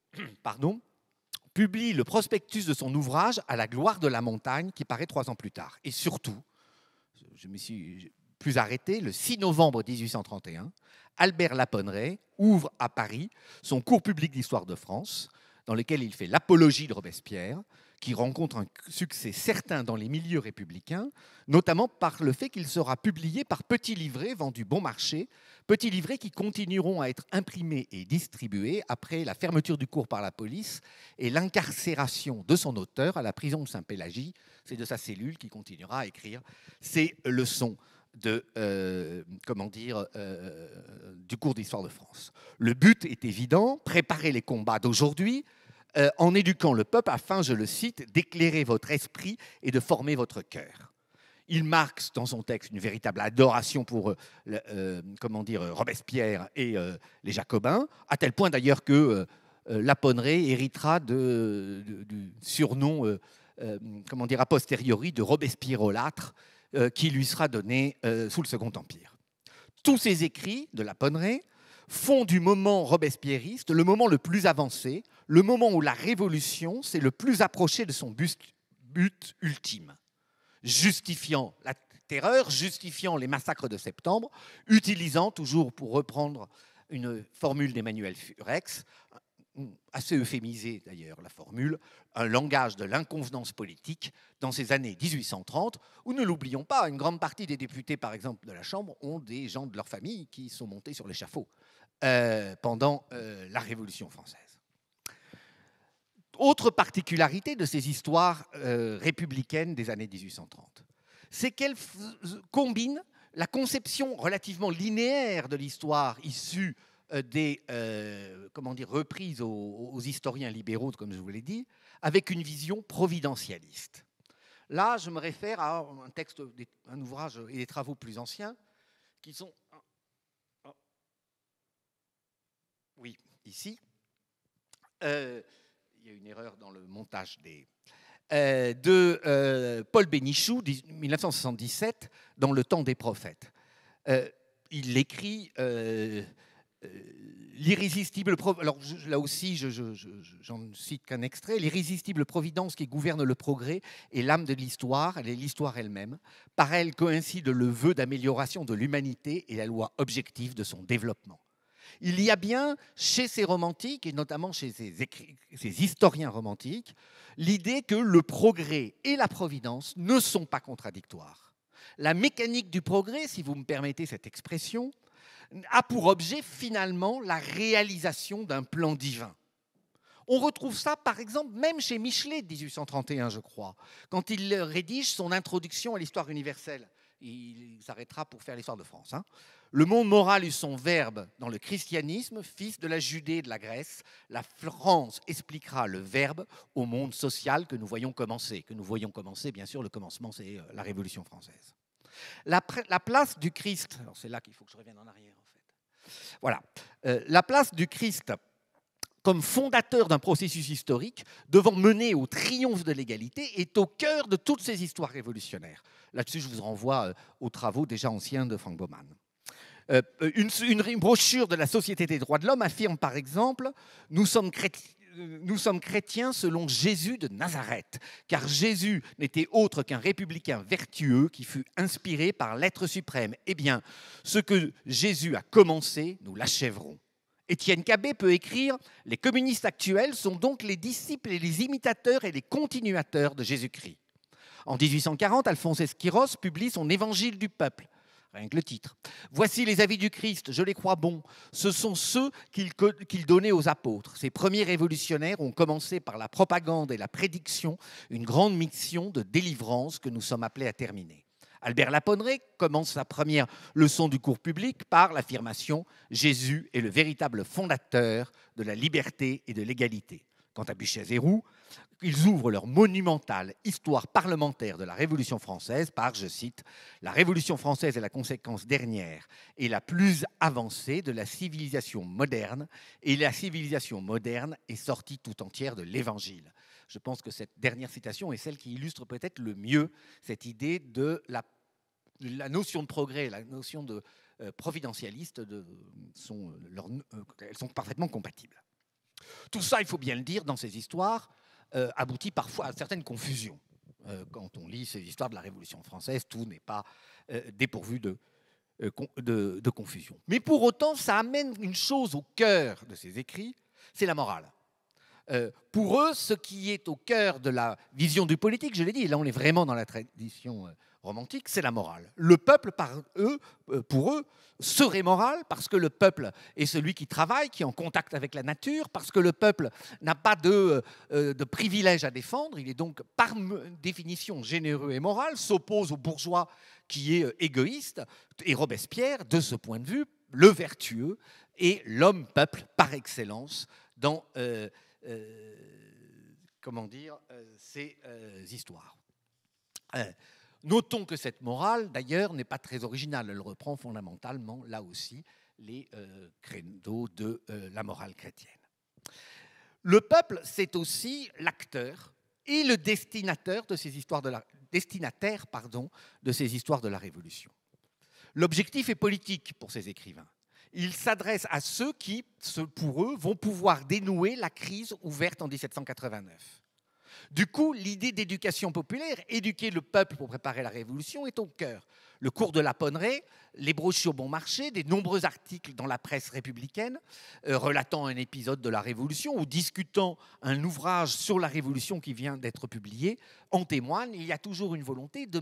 publie le prospectus de son ouvrage « À la gloire de la montagne » qui paraît 3 ans plus tard. Et surtout, je me suis plus arrêté, le 6 novembre 1831, Albert Laponneret ouvre à Paris son cours public d'histoire de France, dans lequel il fait l'apologie de Robespierre, qui rencontre un succès certain dans les milieux républicains, notamment par le fait qu'il sera publié par petits livrets vendus bon marché, petits livrets qui continueront à être imprimés et distribués après la fermeture du cours par la police et l'incarcération de son auteur à la prison de Saint-Pélagie. C'est de sa cellule qu'il continuera à écrire ses leçons du cours d'histoire de France. Le but est évident, préparer les combats d'aujourd'hui en éduquant le peuple afin, je le cite, d'éclairer votre esprit et de former votre cœur. Il marque dans son texte une véritable adoration pour Robespierre et les Jacobins, à tel point d'ailleurs que Laponneret héritera du surnom a posteriori de Robespierrolâtre, qui lui sera donné sous le Second Empire. Tous ces écrits de Laponneret font du moment robespierriste le moment le plus avancé, le moment où la révolution s'est le plus approchée de son but ultime, justifiant la terreur, justifiant les massacres de septembre, utilisant, toujours pour reprendre une formule d'Emmanuel Furex, assez euphémisé d'ailleurs la formule, un langage de l'inconvenance politique dans ces années 1830, où ne l'oublions pas, une grande partie des députés, par exemple, de la Chambre, ont des gens de leur famille qui sont montés sur l'échafaud pendant la Révolution française. Autre particularité de ces histoires républicaines des années 1830, c'est qu'elles combinent la conception relativement linéaire de l'histoire issue des reprises aux historiens libéraux, comme je vous l'ai dit, avec une vision providentialiste. Là, je me réfère à un texte, un ouvrage et des travaux plus anciens qui sont... Oui, ici. Il y a une erreur dans le montage de Paul Bénichou, 1977, dans Le Temps des prophètes. Il écrit l'irrésistible... Alors là aussi, j'en cite qu'un extrait. L'irrésistible providence qui gouverne le progrès est l'âme de l'histoire, elle est l'histoire elle-même. Par elle coïncide le vœu d'amélioration de l'humanité et la loi objective de son développement. Il y a bien chez ces romantiques, et notamment chez ces historiens romantiques, l'idée que le progrès et la providence ne sont pas contradictoires. La mécanique du progrès, si vous me permettez cette expression, a pour objet finalement la réalisation d'un plan divin. On retrouve ça, par exemple, même chez Michelet, de 1831, je crois, quand il rédige son introduction à l'histoire universelle. Il s'arrêtera pour faire l'histoire de France. Le monde moral eut son verbe dans le christianisme, fils de la Judée et de la Grèce. La France expliquera le verbe au monde social que nous voyons commencer. Que nous voyons commencer, bien sûr, le commencement, c'est la Révolution française. La place du Christ, alors c'est là qu'il faut que je revienne en arrière, en fait. Voilà. La place du Christ comme fondateur d'un processus historique devant mener au triomphe de l'égalité est au cœur de toutes ces histoires révolutionnaires. Là-dessus, je vous renvoie aux travaux déjà anciens de Frank Baumann. Une brochure de la Société des droits de l'homme affirme par exemple « Nous sommes chrétiens selon Jésus de Nazareth, car Jésus n'était autre qu'un républicain vertueux qui fut inspiré par l'être suprême. Eh bien, ce que Jésus a commencé, nous l'achèverons. » Étienne Cabet peut écrire « Les communistes actuels sont donc les disciples et les imitateurs et les continuateurs de Jésus-Christ. » En 1840, Alphonse Esquiros publie son Évangile du peuple. Rien que le titre. « Voici les avis du Christ, je les crois bons. Ce sont ceux qu'il donnait aux apôtres. Ces premiers révolutionnaires ont commencé par la propagande et la prédiction, une grande mission de délivrance que nous sommes appelés à terminer. » Albert Laponneret commence sa première leçon du cours public par l'affirmation « Jésus est le véritable fondateur de la liberté et de l'égalité ». Quant à Buchez et Roux, ils ouvrent leur monumentale histoire parlementaire de la Révolution française par, je cite, « La Révolution française est la conséquence dernière et la plus avancée de la civilisation moderne, et la civilisation moderne est sortie tout entière de l'Évangile. » Je pense que cette dernière citation est celle qui illustre peut-être le mieux cette idée de la notion de progrès, la notion de providentialiste, elles sont parfaitement compatibles. Tout ça, il faut bien le dire, dans ces histoires, aboutit parfois à certaines confusions. Quand on lit ces histoires de la Révolution française, tout n'est pas dépourvu de confusion. Mais pour autant, ça amène une chose au cœur de ces écrits, c'est la morale. Pour eux, ce qui est au cœur de la vision du politique, je l'ai dit, et là on est vraiment dans la tradition romantique, c'est la morale. Le peuple, pour eux, serait moral parce que le peuple est celui qui travaille, qui est en contact avec la nature, parce que le peuple n'a pas de privilèges à défendre, il est donc par définition généreux et moral, s'oppose au bourgeois qui est égoïste, et Robespierre, de ce point de vue, le vertueux est l'homme-peuple par excellence dans ces histoires. Notons que cette morale, d'ailleurs, n'est pas très originale. Elle reprend fondamentalement, là aussi, les créneaux de la morale chrétienne. Le peuple, c'est aussi l'acteur et le destinataire de ces histoires de la Révolution. L'objectif est politique pour ces écrivains. Il s'adresse à ceux qui, pour eux, vont pouvoir dénouer la crise ouverte en 1789. Du coup, l'idée d'éducation populaire, éduquer le peuple pour préparer la Révolution, est au cœur. le cours de la Ponneray, les brochures bon marché, des nombreux articles dans la presse républicaine relatant un épisode de la Révolution ou discutant un ouvrage sur la Révolution qui vient d'être publié en témoignent. Il y a toujours une volonté de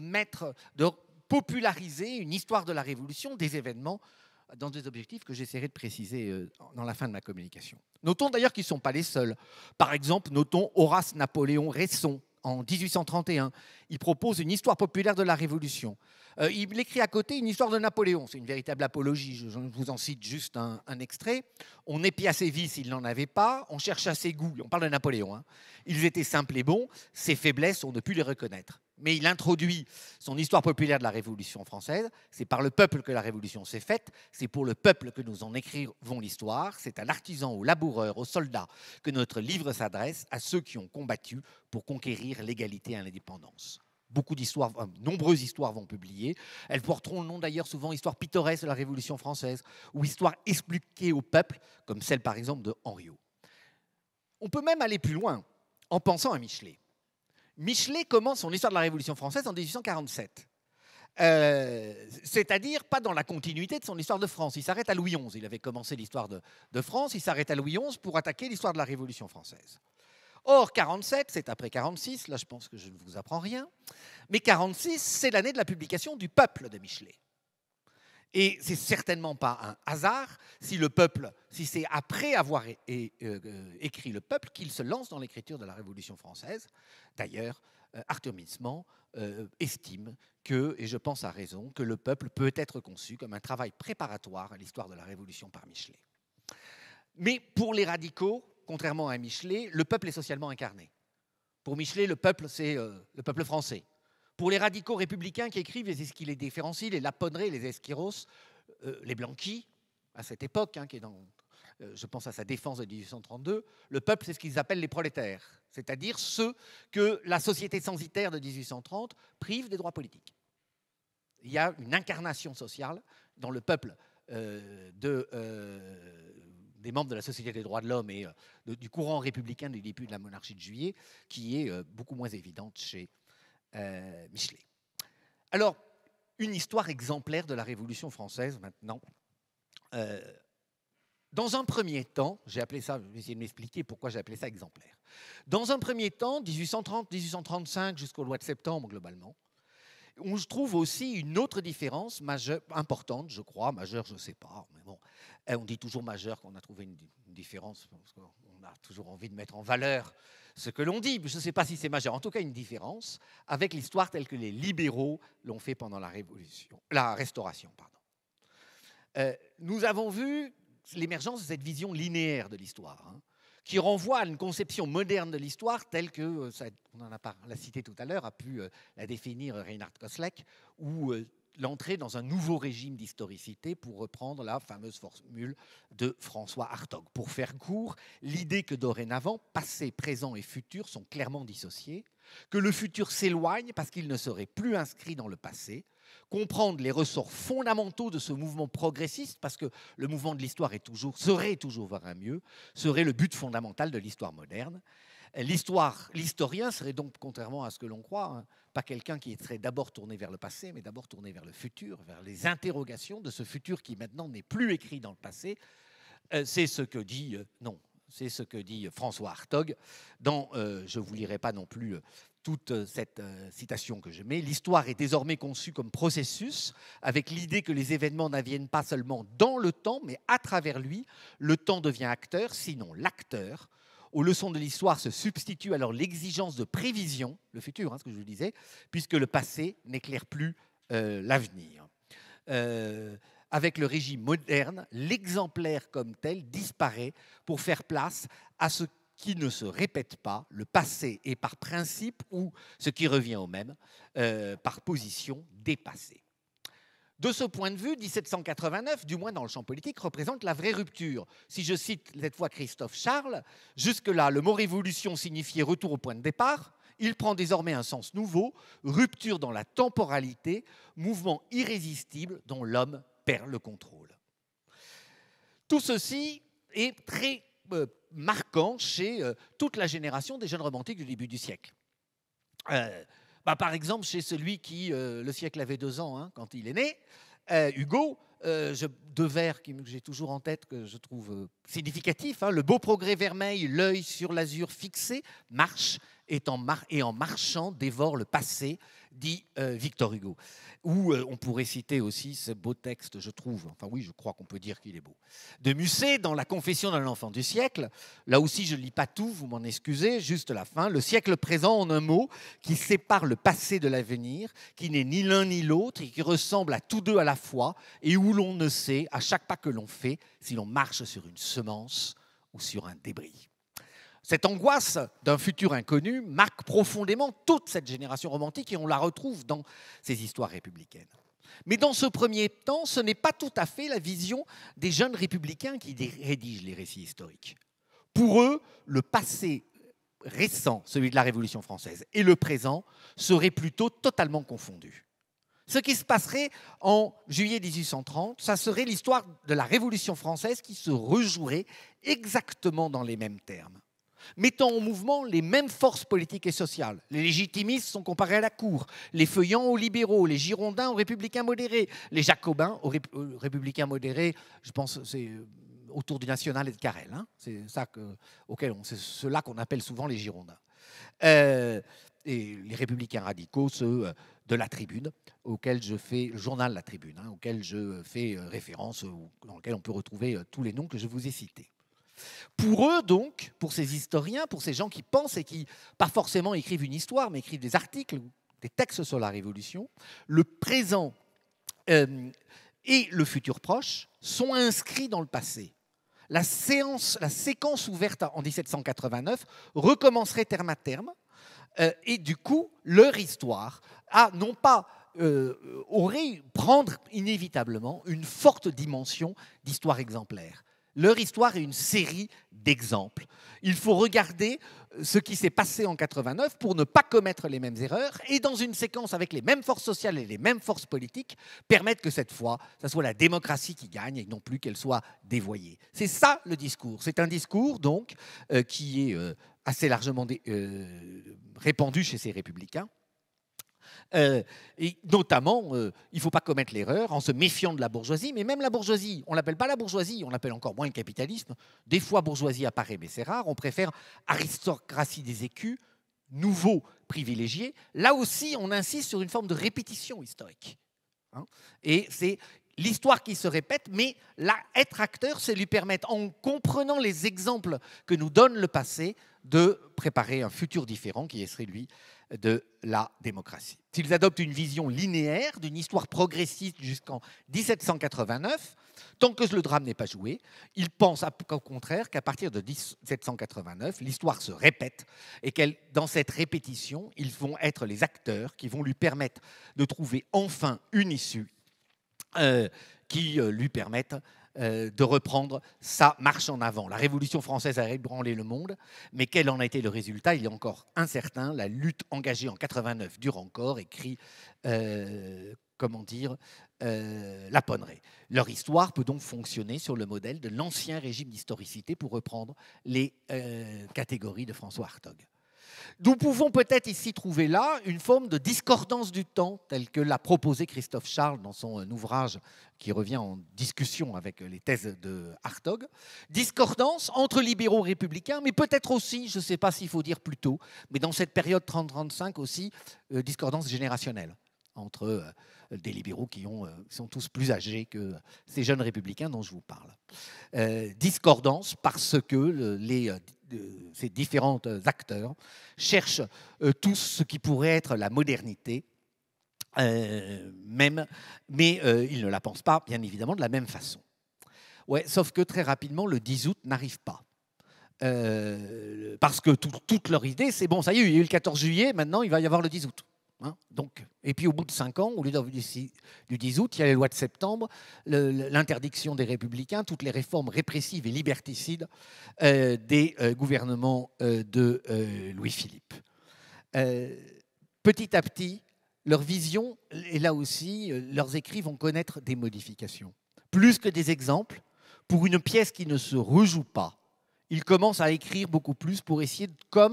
populariser une histoire de la Révolution, des événements, dans des objectifs que j'essaierai de préciser dans la fin de ma communication. Notons d'ailleurs qu'ils ne sont pas les seuls. Par exemple, notons Horace Napoléon Resson, en 1831. Il propose une histoire populaire de la Révolution. Il écrit à côté une histoire de Napoléon. C'est une véritable apologie. Je vous en cite juste un extrait. On épia ses vices, il n'en avait pas. On chercha ses goûts. On parle de Napoléon. Hein. Ils étaient simples et bons. Ses faiblesses, on ne put les reconnaître. Mais il introduit son histoire populaire de la Révolution française. C'est par le peuple que la Révolution s'est faite. C'est pour le peuple que nous en écrivons l'histoire. C'est à l'artisan, au laboureur, aux soldats que notre livre s'adresse, à ceux qui ont combattu pour conquérir l'égalité et l'indépendance. Nombreuses histoires vont publier. Elles porteront le nom d'ailleurs souvent Histoire pittoresque de la Révolution française ou Histoire expliquée au peuple, comme celle par exemple de Henriot. On peut même aller plus loin en pensant à Michelet. Michelet commence son histoire de la Révolution française en 1847. C'est-à-dire pas dans la continuité de son histoire de France. Il s'arrête à Louis XI. Il avait commencé l'histoire de France, il s'arrête à Louis XI pour attaquer l'histoire de la Révolution française. Or, 47, c'est après 46, là je pense que je ne vous apprends rien, mais 46, c'est l'année de la publication du Peuple de Michelet. Et c'est certainement pas un hasard si c'est après avoir écrit le Peuple qu'il se lance dans l'écriture de la Révolution française. D'ailleurs, Arthur Mintzman estime que, et je pense à raison, que le Peuple peut être conçu comme un travail préparatoire à l'histoire de la Révolution par Michelet. Mais pour les radicaux, contrairement à Michelet, le peuple est socialement incarné. Pour Michelet, le peuple, c'est le peuple français. Pour les radicaux républicains qui écrivent les Esquilles, les différencient, les La Ponneray, les Esquiros, les Blanqui, à cette époque, qui est je pense à sa défense de 1832, le peuple, c'est ce qu'ils appellent les prolétaires, c'est-à-dire ceux que la société censitaire de 1830 prive des droits politiques. Il y a une incarnation sociale dans le peuple des membres de la Société des droits de l'homme et du courant républicain du début de la monarchie de Juillet, qui est beaucoup moins évidente chez Michelet. Alors, une histoire exemplaire de la Révolution française maintenant. Dans un premier temps, j'ai appelé ça, je vais essayer de m'expliquer pourquoi j'ai appelé ça exemplaire. Dans un premier temps, 1830-1835 jusqu'aux lois de septembre globalement, on trouve aussi une autre différence majeure, importante, je crois, majeure, je ne sais pas, mais bon, on dit toujours majeure quand on a trouvé une différence, parce qu'on a toujours envie de mettre en valeur ce que l'on dit, mais je ne sais pas si c'est majeur, en tout cas une différence avec l'histoire telle que les libéraux l'ont fait pendant la Restauration. Nous avons vu l'émergence de cette vision linéaire de l'histoire, qui renvoie à une conception moderne de l'histoire telle que, on en a l'a cité tout à l'heure, a pu la définir Reinhard Koselleck, ou l'entrée dans un nouveau régime d'historicité, pour reprendre la fameuse formule de François Hartog. Pour faire court, l'idée que dorénavant, passé, présent et futur sont clairement dissociés, que le futur s'éloigne parce qu'il ne serait plus inscrit dans le passé, comprendre les ressorts fondamentaux de ce mouvement progressiste, parce que le mouvement de l'histoire serait toujours vers un mieux, serait le but fondamental de l'histoire moderne. L'historien serait donc, contrairement à ce que l'on croit, pas quelqu'un qui serait d'abord tourné vers le passé, mais d'abord tourné vers le futur, vers les interrogations de ce futur qui maintenant n'est plus écrit dans le passé. C'est ce que dit François Hartog dans, je ne vous lirai pas non plus toute cette citation que je mets, l'histoire est désormais conçue comme processus, avec l'idée que les événements n'adviennent pas seulement dans le temps, mais à travers lui, le temps devient acteur, sinon l'acteur. Aux leçons de l'histoire se substitue alors l'exigence de prévision, le futur, ce que je vous disais, puisque le passé n'éclaire plus l'avenir. Avec le régime moderne, l'exemplaire comme tel disparaît pour faire place à ce qui ne se répète pas, le passé est par principe, ou ce qui revient au même, par position dépassée. De ce point de vue, 1789, du moins dans le champ politique, représente la vraie rupture. Si je cite cette fois Christophe Charles, jusque-là, le mot révolution signifiait retour au point de départ. Il prend désormais un sens nouveau, rupture dans la temporalité, mouvement irrésistible dont l'homme perd le contrôle. Tout ceci est très marquant chez toute la génération des jeunes romantiques du début du siècle. Par exemple, chez celui qui, le siècle avait 2 ans, hein, quand il est né, Hugo, deux vers que j'ai toujours en tête, que je trouve significatifs. Hein, le beau progrès vermeil, l'œil sur l'azur fixé, marche et en marchant dévore le passé, dit Victor Hugo. Ou on pourrait citer aussi ce beau texte, je trouve, enfin oui, je crois qu'on peut dire qu'il est beau, de Musset dans La Confession d'un enfant du siècle. Là aussi, je ne lis pas tout, vous m'en excusez, juste la fin. Le siècle présent, en un mot, qui sépare le passé de l'avenir, qui n'est ni l'un ni l'autre et qui ressemble à tous deux à la fois, et où l'on ne sait, à chaque pas que l'on fait, si l'on marche sur une semence ou sur un débris. Cette angoisse d'un futur inconnu marque profondément toute cette génération romantique et on la retrouve dans ces histoires républicaines. Mais dans ce premier temps, ce n'est pas tout à fait la vision des jeunes républicains qui rédigent les récits historiques. Pour eux, le passé récent, celui de la Révolution française, et le présent seraient plutôt totalement confondus. Ce qui se passerait en juillet 1830, ça serait l'histoire de la Révolution française qui se rejouerait exactement dans les mêmes termes, mettant en mouvement les mêmes forces politiques et sociales. Les légitimistes sont comparés à la cour, les feuillants aux libéraux, les girondins aux républicains modérés, les jacobins aux républicains modérés, je pense c'est autour du National et de Carrel. Hein, c'est ceux-là qu'on appelle souvent les girondins. Et les républicains radicaux, ceux de la Tribune, auquel je fais, le journal La Tribune, hein, auquel je fais référence, dans lequel on peut retrouver tous les noms que je vous ai cités. Pour eux, donc, pour ces historiens, pour ces gens qui pensent et qui, pas forcément écrivent une histoire, mais écrivent des articles, des textes sur la Révolution, le présent et le futur proche sont inscrits dans le passé. La séquence ouverte en 1789 recommencerait terme à terme, et du coup, leur histoire aurait prendre inévitablement une forte dimension d'histoire exemplaire. Leur histoire est une série d'exemples. Il faut regarder ce qui s'est passé en 89 pour ne pas commettre les mêmes erreurs et dans une séquence avec les mêmes forces sociales et les mêmes forces politiques, permettre que cette fois, ça soit la démocratie qui gagne et non plus qu'elle soit dévoyée. C'est ça le discours. C'est un discours donc qui est assez largement répandu chez ces républicains. Et notamment, il ne faut pas commettre l'erreur en se méfiant de la bourgeoisie, mais même la bourgeoisie, on ne l'appelle pas la bourgeoisie, on l'appelle encore moins le capitalisme. Des fois, bourgeoisie apparaît, mais c'est rare. On préfère aristocratie des écus, nouveau privilégié. Là aussi, on insiste sur une forme de répétition historique. Hein, et c'est l'histoire qui se répète, mais là, être acteur, c'est lui permettre, en comprenant les exemples que nous donne le passé, de préparer un futur différent qui serait lui de la démocratie. S'ils adoptent une vision linéaire d'une histoire progressiste jusqu'en 1789, tant que le drame n'est pas joué, ils pensent au contraire qu'à partir de 1789, l'histoire se répète et dans cette répétition, ils vont être les acteurs qui vont lui permettre de trouver enfin une issue qui lui permettent de reprendre sa marche en avant. La Révolution française a ébranlé le monde, mais quel en a été le résultat? Il est encore incertain. La lutte engagée en 89 dure encore, écrit La Ponneray. Leur histoire peut donc fonctionner sur le modèle de l'ancien régime d'historicité, pour reprendre les catégories de François Hartog. Nous pouvons peut-être ici trouver là une forme de discordance du temps, telle que l'a proposé Christophe Charles dans son ouvrage qui revient en discussion avec les thèses de Hartog. Discordance entre libéraux et républicains, mais peut-être aussi, je ne sais pas s'il faut dire plus tôt, mais dans cette période 30-35 aussi, discordance générationnelle entre des libéraux qui sont tous plus âgés que ces jeunes républicains dont je vous parle. Discordance parce que ces différents acteurs cherchent tous ce qui pourrait être la modernité, mais ils ne la pensent pas, bien évidemment, de la même façon. Ouais, sauf que très rapidement, le 10 août n'arrive pas. Parce que toute leur idée, c'est bon, ça y est, il y a eu le 14 juillet, maintenant il va y avoir le 10 août. Hein, donc, et puis au bout de 5 ans, au lieu du 10 août, il y a les lois de septembre, l'interdiction des républicains, toutes les réformes répressives et liberticides des gouvernements de Louis-Philippe. Petit à petit, leur vision, et là aussi, leurs écrits vont connaître des modifications. Plus que des exemples, pour une pièce qui ne se rejoue pas, ils commencent à écrire beaucoup plus pour essayer, comme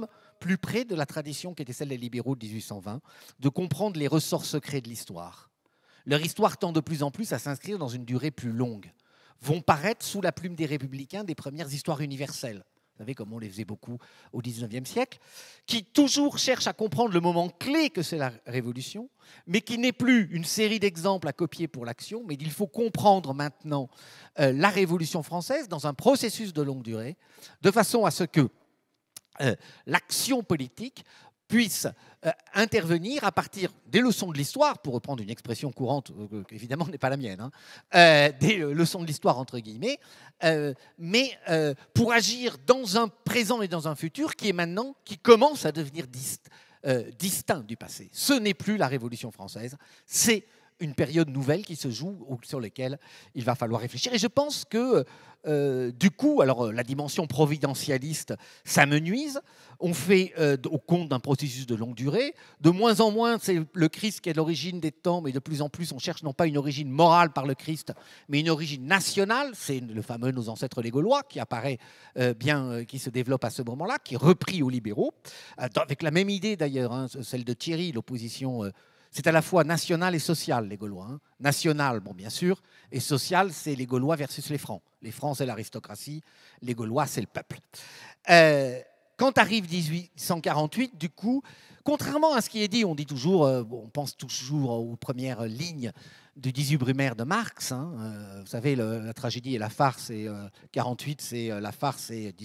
plus près de la tradition qui était celle des libéraux de 1820, de comprendre les ressorts secrets de l'histoire. Leur histoire tend de plus en plus à s'inscrire dans une durée plus longue. Vont paraître sous la plume des républicains des premières histoires universelles. Vous savez, comme on les faisait beaucoup au XIXe siècle, qui toujours cherchent à comprendre le moment clé que c'est la Révolution, mais qui n'est plus une série d'exemples à copier pour l'action, mais il faut comprendre maintenant la Révolution française dans un processus de longue durée, de façon à ce que l'action politique puisse intervenir à partir des leçons de l'histoire, pour reprendre une expression courante, qui évidemment n'est pas la mienne, des leçons de l'histoire entre guillemets, mais pour agir dans un présent et dans un futur qui est maintenant, qui commence à devenir distinct du passé. Ce n'est plus la Révolution française, c'est une période nouvelle qui se joue, sur laquelle il va falloir réfléchir. Et je pense que, du coup, alors la dimension providentialiste, ça me nuise. On fait au compte d'un processus de longue durée. De moins en moins, c'est le Christ qui est l'origine des temps, mais de plus en plus, on cherche non pas une origine morale par le Christ, mais une origine nationale. C'est le fameux Nos ancêtres les Gaulois qui apparaît qui se développe à ce moment-là, qui est repris aux libéraux, avec la même idée d'ailleurs, celle de Thierry, l'opposition. C'est à la fois national et social, les Gaulois. National, bon, bien sûr, et social, c'est les Gaulois versus les Francs. Les Francs, c'est l'aristocratie, les Gaulois, c'est le peuple. Quand arrive 1848, du coup, contrairement à ce qui est dit, on dit toujours, on pense toujours aux premières lignes du 18 Brumaire de Marx. Vous savez, la tragédie et la farce, et 48, c'est la farce, et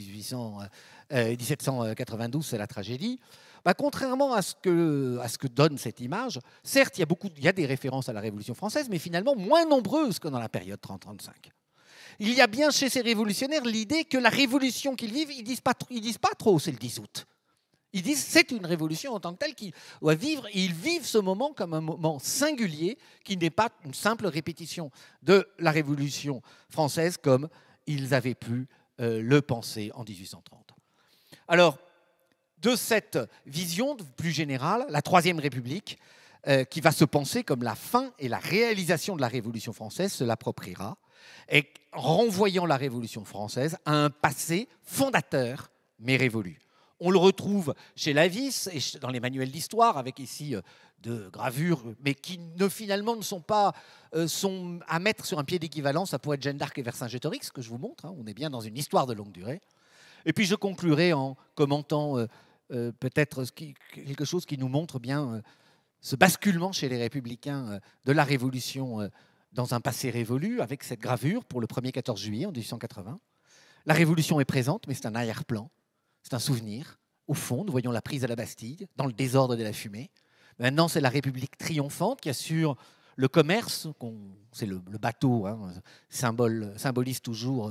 1792, c'est la tragédie. Contrairement à ce que donne cette image, certes, il y a des références à la Révolution française, mais finalement moins nombreuses que dans la période 30-35. Il y a bien chez ces révolutionnaires l'idée que la révolution qu'ils vivent, ils disent pas trop, c'est le 10 août. Ils disent c'est une révolution en tant que telle qu'ils doivent vivre, et ils vivent ce moment comme un moment singulier qui n'est pas une simple répétition de la Révolution française comme ils avaient pu le penser en 1830. Alors, de cette vision plus générale, la Troisième République, qui va se penser comme la fin et la réalisation de la Révolution française, se l'appropriera, et renvoyant la Révolution française à un passé fondateur, mais révolu. On le retrouve chez Lavis et dans les manuels d'histoire, avec ici de gravures, mais qui finalement ne sont pas sont à mettre sur un pied d'équivalence. Ça pourrait être Jeanne d'Arc et Vercingétorix, ce que je vous montre. On est bien dans une histoire de longue durée. Et puis je conclurai en commentant peut-être quelque chose qui nous montre bien ce basculement chez les républicains de la Révolution dans un passé révolu, avec cette gravure pour le 1er 14 juillet en 1880. La Révolution est présente, mais c'est un arrière-plan, c'est un souvenir. Au fond, nous voyons la prise à la Bastille, dans le désordre de la fumée. Maintenant, c'est la République triomphante qui assure le commerce, c'est le bateau, symbolise toujours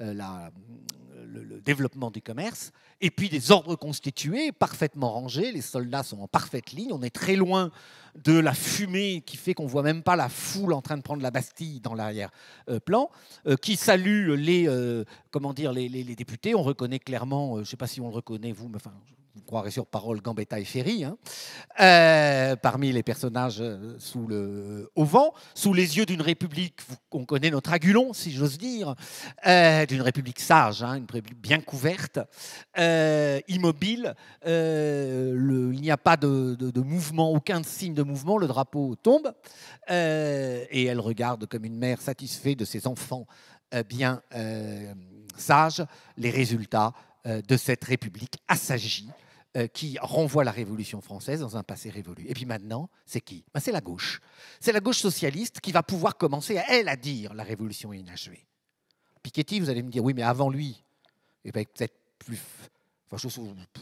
le développement du commerce, et puis des ordres constitués, parfaitement rangés, les soldats sont en parfaite ligne, on est très loin de la fumée qui fait qu'on ne voit même pas la foule en train de prendre la Bastille dans l'arrière-plan, qui salue les députés. On reconnaît clairement, je ne sais pas si on le reconnaît vous, mais enfin, vous croirez sur parole, Gambetta et Ferry, parmi les personnages au vent, sous les yeux d'une république, on connaît notre Agulon, si j'ose dire, d'une république sage, une république bien couverte, immobile, il n'y a pas de mouvement, aucun signe de mouvement, le drapeau tombe, et elle regarde comme une mère satisfaite de ses enfants bien sages les résultats de cette république assagie, qui renvoie la Révolution française dans un passé révolu. Et puis maintenant, c'est qui ? C'est la gauche. C'est la gauche socialiste qui va pouvoir commencer, à dire la Révolution est inachevée. Piketty, vous allez me dire, oui, mais avant lui, et peut-être plus... Enfin, pourquoi ?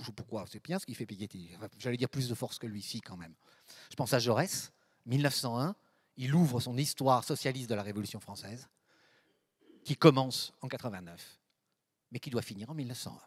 C'est bien ce qu'il fait Piketty. J'allais dire plus de force que lui, si, quand même. Je pense à Jaurès, 1901, il ouvre son histoire socialiste de la Révolution française, qui commence en 89, mais qui doit finir en 1901.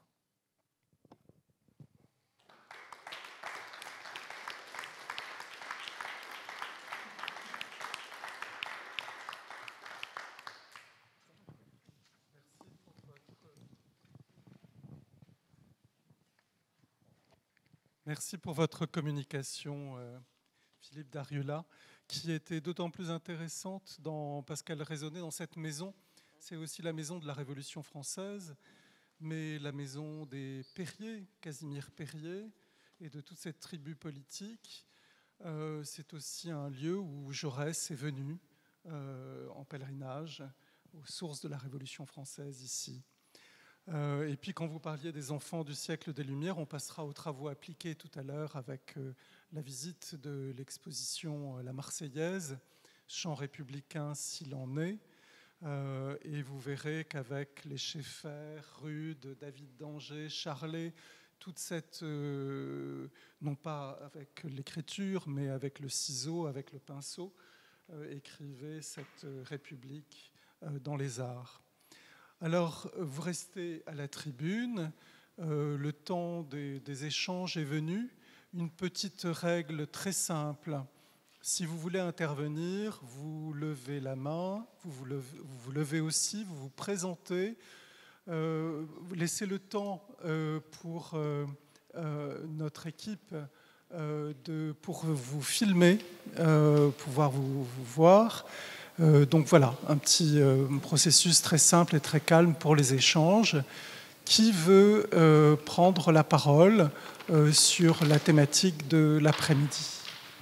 Merci pour votre communication, Philippe Dariulla, qui était d'autant plus intéressante parce qu'elle résonnait dans cette maison. C'est aussi la maison de la Révolution française. mais la maison des Périers, Casimir Périer, et de toute cette tribu politique. C'est aussi un lieu où Jaurès est venu en pèlerinage aux sources de la Révolution française ici. Et puis quand vous parliez des enfants du siècle des Lumières, on passera aux travaux appliqués tout à l'heure avec la visite de l'exposition La Marseillaise, chant républicain s'il en est. Et vous verrez qu'avec les Schaeffer, Rude, David d'Angers, Charlet, toute cette, non pas avec l'écriture, mais avec le ciseau, avec le pinceau, écrivait cette République dans les arts. Alors, vous restez à la tribune, le temps des échanges est venu. Une petite règle très simple. Si vous voulez intervenir, vous levez la main, vous levez aussi, vous vous présentez. Laissez le temps pour notre équipe pour vous filmer, pouvoir vous voir. Donc voilà, un petit processus très simple et très calme pour les échanges. Qui veut prendre la parole sur la thématique de l'après-midi ?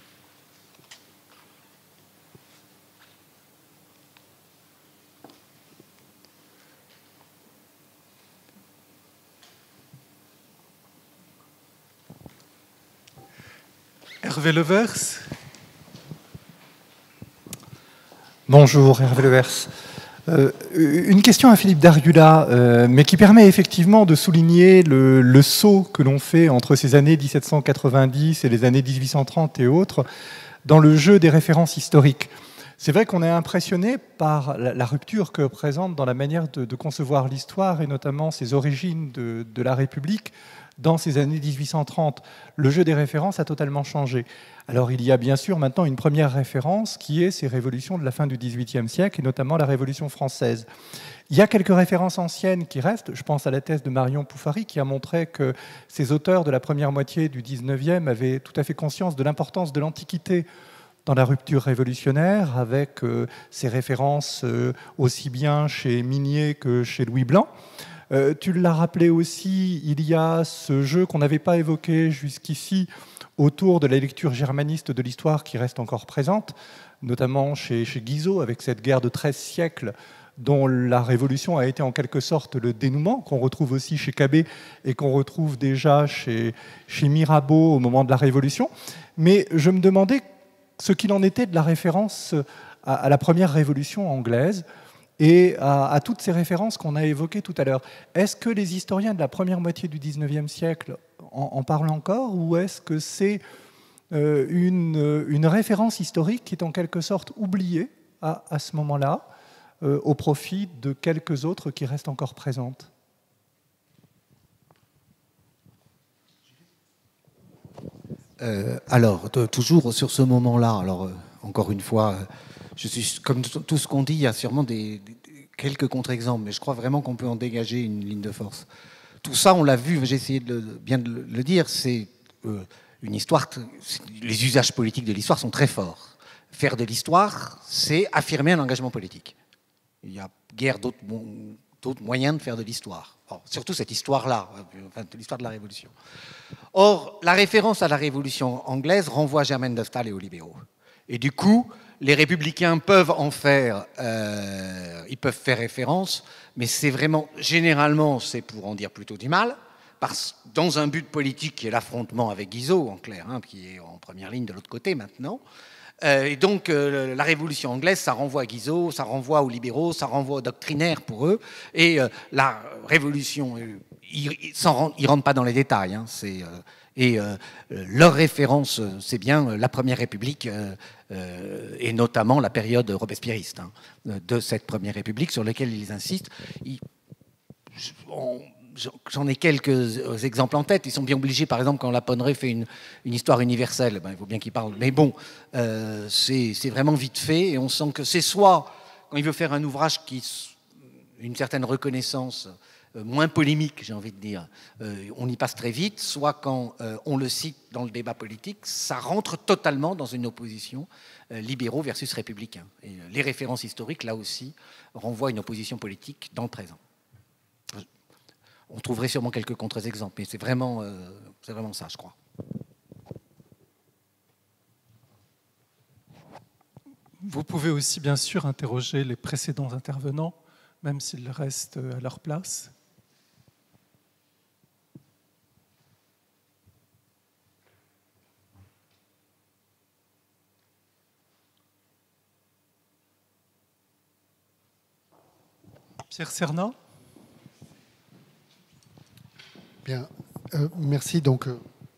Hervé Levers. Bonjour, Hervé Levers. Une question à Philippe Darriula, mais qui permet effectivement de souligner le saut que l'on fait entre ces années 1790 et les années 1830 et autres dans le jeu des références historiques. C'est vrai qu'on est impressionné par la rupture que présente dans la manière de concevoir l'histoire et notamment ses origines de la République dans ces années 1830. Le jeu des références a totalement changé. Alors il y a bien sûr maintenant une première référence qui est ces révolutions de la fin du XVIIIe siècle et notamment la Révolution française. Il y a quelques références anciennes qui restent. Je pense à la thèse de Marion Poufari qui a montré que ces auteurs de la première moitié du XIXe avaient tout à fait conscience de l'importance de l'Antiquité dans la rupture révolutionnaire, avec ces références aussi bien chez Mignet que chez Louis Blanc. Tu l'as rappelé aussi, il y a ce jeu qu'on n'avait pas évoqué jusqu'ici autour de la lecture germaniste de l'histoire qui reste encore présente, notamment chez Guizot, avec cette guerre de 13 siècles dont la Révolution a été en quelque sorte le dénouement, qu'on retrouve aussi chez Cabet et qu'on retrouve déjà chez Mirabeau au moment de la Révolution. Mais je me demandais ce qu'il en était de la référence à la première Révolution anglaise et à toutes ces références qu'on a évoquées tout à l'heure. Est-ce que les historiens de la première moitié du XIXe siècle en parlent encore, ou est-ce que c'est une référence historique qui est en quelque sorte oubliée à ce moment-là, au profit de quelques autres qui restent encore présentes ? Alors, toujours sur ce moment-là, alors encore une fois, je suis comme tout ce qu'on dit, il y a sûrement quelques contre-exemples, mais je crois vraiment qu'on peut en dégager une ligne de force. Tout ça, on l'a vu, j'ai essayé de bien de le dire, c'est une histoire, les usages politiques de l'histoire sont très forts. Faire de l'histoire, c'est affirmer un engagement politique. Il y a guère d'autres moyens de faire de l'histoire. Or, surtout cette histoire-là, enfin, l'histoire de la Révolution. Or, la référence à la Révolution anglaise renvoie à Germaine de Staël et aux libéraux. Et du coup, les républicains peuvent en faire, ils peuvent faire référence, mais c'est vraiment, généralement, c'est pour en dire plutôt du mal, dans un but politique qui est l'affrontement avec Guizot, en clair, hein, qui est en première ligne de l'autre côté maintenant. Et donc, la Révolution anglaise, ça renvoie à Guizot, ça renvoie aux libéraux, ça renvoie aux doctrinaires pour eux. Et la Révolution, ils ne rentrent pas dans les détails. Hein, leur référence, c'est bien la Première République, et notamment la période robespierriste hein, de cette Première République, sur laquelle ils insistent. J'en ai quelques exemples en tête. Ils sont bien obligés, par exemple, quand La Ponneray fait une histoire universelle, ben, il faut bien qu'il parle. Mais bon, c'est vraiment vite fait. Et on sent que c'est soit, quand il veut faire un ouvrage qui une certaine reconnaissance, moins polémique, j'ai envie de dire, on y passe très vite, soit quand on le cite dans le débat politique, ça rentre totalement dans une opposition libéraux versus républicains. Et les références historiques, là aussi, renvoient à une opposition politique dans le présent. On trouverait sûrement quelques contre-exemples, mais c'est vraiment ça, je crois. Vous pouvez aussi, bien sûr, interroger les précédents intervenants, même s'ils restent à leur place. Pierre Cernat. Bien, merci. Donc,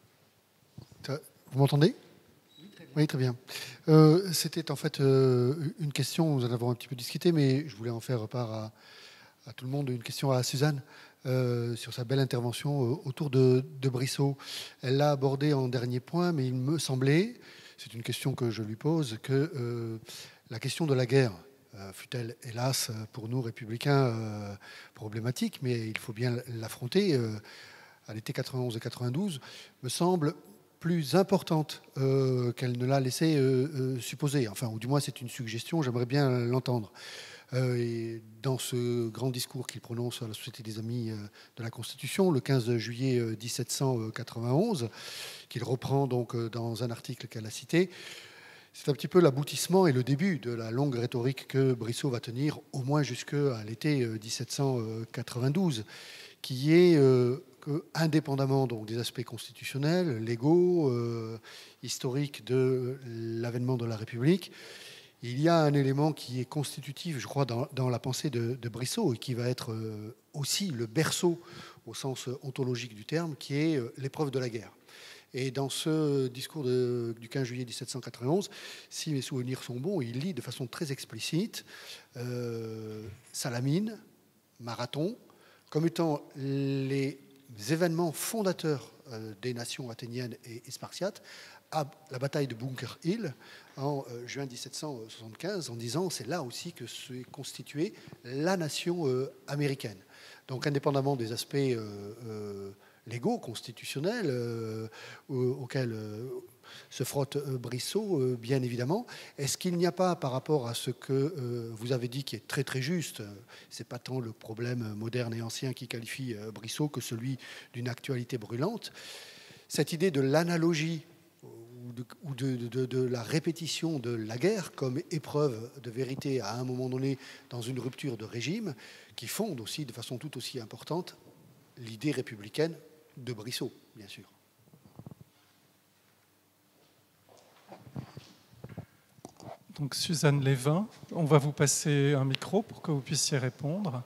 vous m'entendez ? Oui, très bien. C'était en fait une question, nous en avons un petit peu discuté, mais je voulais en faire part à tout le monde, une question à Suzanne sur sa belle intervention autour de Brissot. Elle l'a abordé en dernier point, mais il me semblait, c'est une question que je lui pose, que la question de la guerre, fut-elle, hélas, pour nous républicains, problématique, mais il faut bien l'affronter, à l'été 91 et 92, me semble plus importante qu'elle ne l'a laissé supposer. Enfin, ou du moins, c'est une suggestion, j'aimerais bien l'entendre. Et dans ce grand discours qu'il prononce à la Société des Amis de la Constitution, le 15 juillet 1791, qu'il reprend donc dans un article qu'elle a cité, c'est un petit peu l'aboutissement et le début de la longue rhétorique que Brissot va tenir, au moins jusqu'à l'été 1792, qui est que, indépendamment donc des aspects constitutionnels, légaux, historiques de l'avènement de la République, il y a un élément qui est constitutif, je crois, dans la pensée de Brissot et qui va être aussi le berceau au sens ontologique du terme, qui est l'épreuve de la guerre. Et dans ce discours du 15 juillet 1791, si mes souvenirs sont bons, il lit de façon très explicite Salamine, Marathon, comme étant les événements fondateurs des nations athéniennes et spartiates, à la bataille de Bunker Hill en juin 1775, en disant c'est là aussi que s'est constituée la nation américaine. Donc indépendamment des aspects légaux, constitutionnels, auxquels se frotte Brissot, bien évidemment. Est-ce qu'il n'y a pas, par rapport à ce que vous avez dit, qui est très très juste, c'est pas tant le problème moderne et ancien qui qualifie Brissot que celui d'une actualité brûlante, cette idée de l'analogie ou de la répétition de la guerre comme épreuve de vérité à un moment donné dans une rupture de régime, qui fonde aussi de façon tout aussi importante l'idée républicaine de Brissot, bien sûr. Donc Suzanne Lévin, on va vous passer un micro pour que vous puissiez répondre.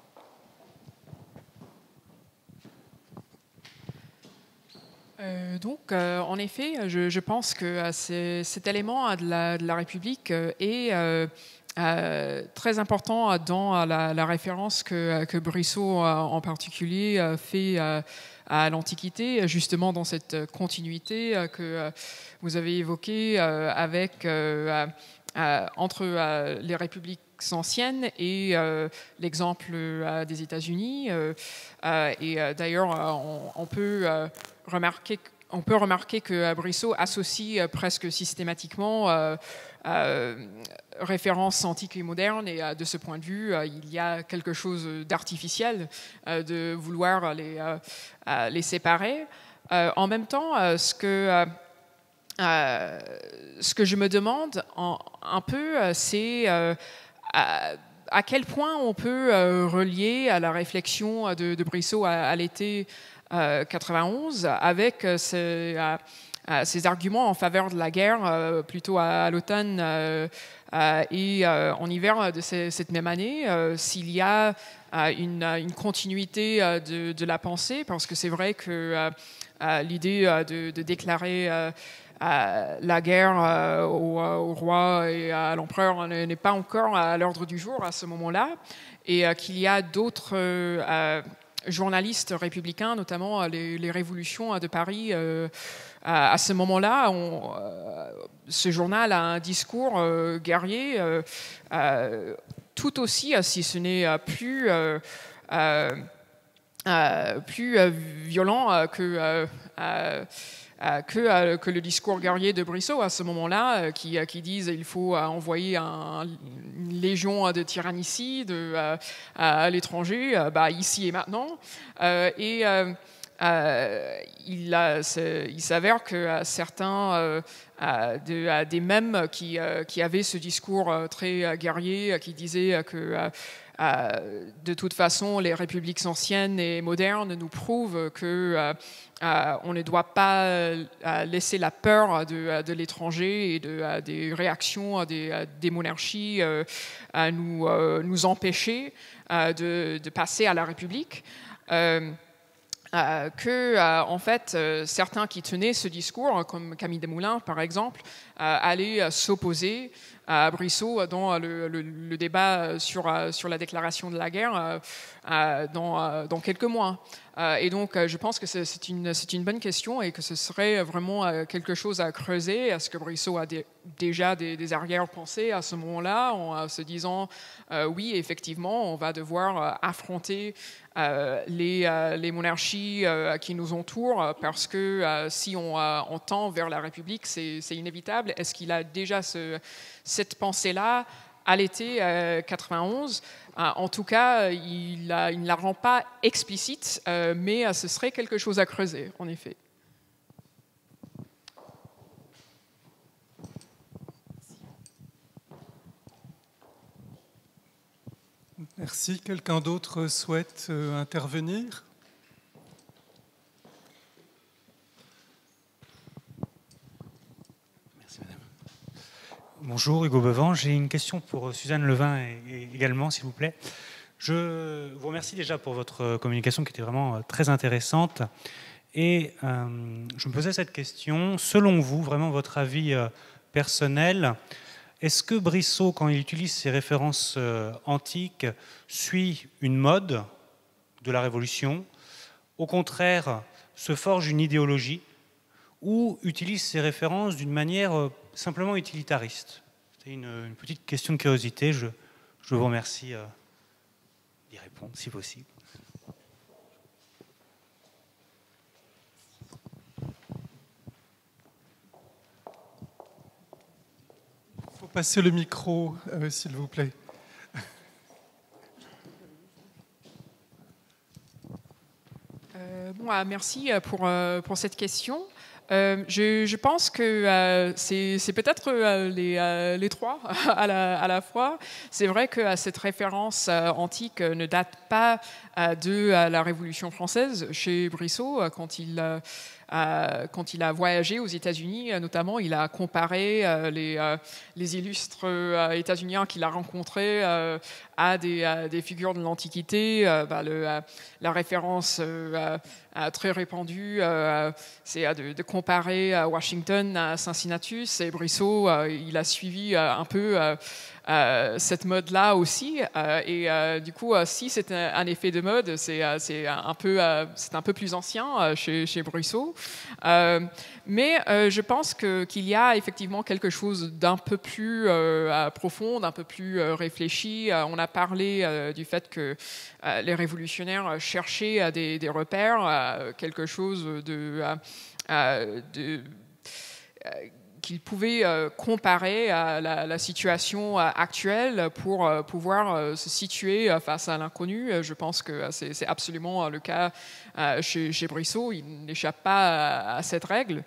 En effet, je pense que cet élément de la République est très important dans la référence que Brissot en particulier fait à l'Antiquité, justement dans cette continuité que vous avez évoquée entre les républiques anciennes et l'exemple des États-Unis. Et d'ailleurs, on peut remarquer que Brissot associe presque systématiquement références antiques et modernes, et de ce point de vue, il y a quelque chose d'artificiel de vouloir les séparer. En même temps, ce que je me demande un peu, c'est à quel point on peut relier à la réflexion de Brissot à l'été 91 avec ces arguments en faveur de la guerre plutôt à l'automne et en hiver de cette même année, s'il y a une continuité de la pensée, parce que c'est vrai que l'idée de déclarer la guerre au roi et à l'empereur n'est pas encore à l'ordre du jour à ce moment-là, et qu'il y a d'autres journalistes républicains, notamment les révolutions de Paris. À ce moment-là, ce journal a un discours guerrier tout aussi, si ce n'est plus violent que que le discours guerrier de Brissot à ce moment-là, qui disent qu'il faut envoyer une légion de tyrannicides à l'étranger, ici et maintenant. Il s'avère que certains des mêmes qui avaient ce discours très guerrier, qui disaient que de toute façon, les républiques anciennes et modernes nous prouvent que on ne doit pas laisser la peur de l'étranger et des réactions des monarchies nous empêcher de passer à la République. En fait, certains qui tenaient ce discours, comme Camille Desmoulins par exemple, allaient s'opposer à Brissot dans le débat sur la déclaration de la guerre dans quelques mois. Et donc, je pense que c'est une bonne question et que ce serait vraiment quelque chose à creuser. Est-ce que Brissot a déjà des arrière-pensées à ce moment-là, en se disant oui, effectivement, on va devoir affronter les monarchies qui nous entourent parce que si on tend vers la République, c'est inévitable. Est-ce qu'il a déjà cette pensée-là à l'été 91? En tout cas, il ne la rend pas explicite, mais ce serait quelque chose à creuser, en effet. Merci. Quelqu'un d'autre souhaite intervenir? Merci, madame. Bonjour, Hugo Bevan. J'ai une question pour Suzanne Levin également, s'il vous plaît. Je vous remercie déjà pour votre communication qui était vraiment très intéressante. Et je me posais cette question. Selon vous, vraiment votre avis personnel, est-ce que Brissot, quand il utilise ces références antiques, suit une mode de la Révolution, au contraire, se forge une idéologie, ou utilise ces références d'une manière simplement utilitariste? C'est une petite question de curiosité. Je vous remercie d'y répondre, si possible. Il faut passer le micro, s'il vous plaît. Merci pour cette question. Je pense que c'est peut-être les trois à la fois. C'est vrai que cette référence antique ne date pas de la Révolution française. Chez Brissot, quand il a voyagé aux États-Unis, notamment, il a comparé les illustres états-uniens qu'il a rencontrés à des figures de l'Antiquité. La référence très répandue, c'est de comparer Washington à Cincinnatus. Et Brissot, il a suivi un peu cette mode-là aussi. Du coup, si c'est un effet de mode, c'est un peu plus ancien chez Brissot. Mais je pense qu'il y a effectivement quelque chose d'un peu plus profond, d'un peu plus réfléchi. On a parlé du fait que les révolutionnaires cherchaient des repères, quelque chose qu'ils pouvaient comparer à la situation actuelle pour pouvoir se situer face à l'inconnu. Je pense que c'est absolument le cas chez Brissot. Il n'échappe pas à cette règle.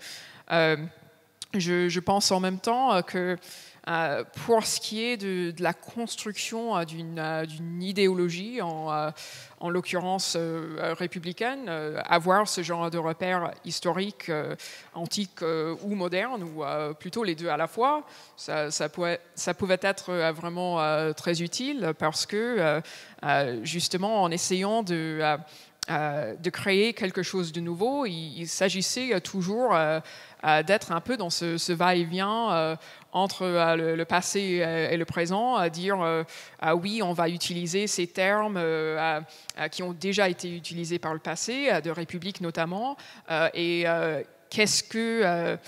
Je pense en même temps que pour ce qui est de la construction d'une idéologie, en l'occurrence républicaine, avoir ce genre de repères historiques, antiques ou modernes, ou plutôt les deux à la fois, ça pouvait être vraiment très utile parce que justement en essayant de créer quelque chose de nouveau, il s'agissait toujours d'être un peu dans ce va-et-vient entre le passé et le présent, à dire oui, on va utiliser ces termes qui ont déjà été utilisés par le passé, de République notamment, et qu'est-ce que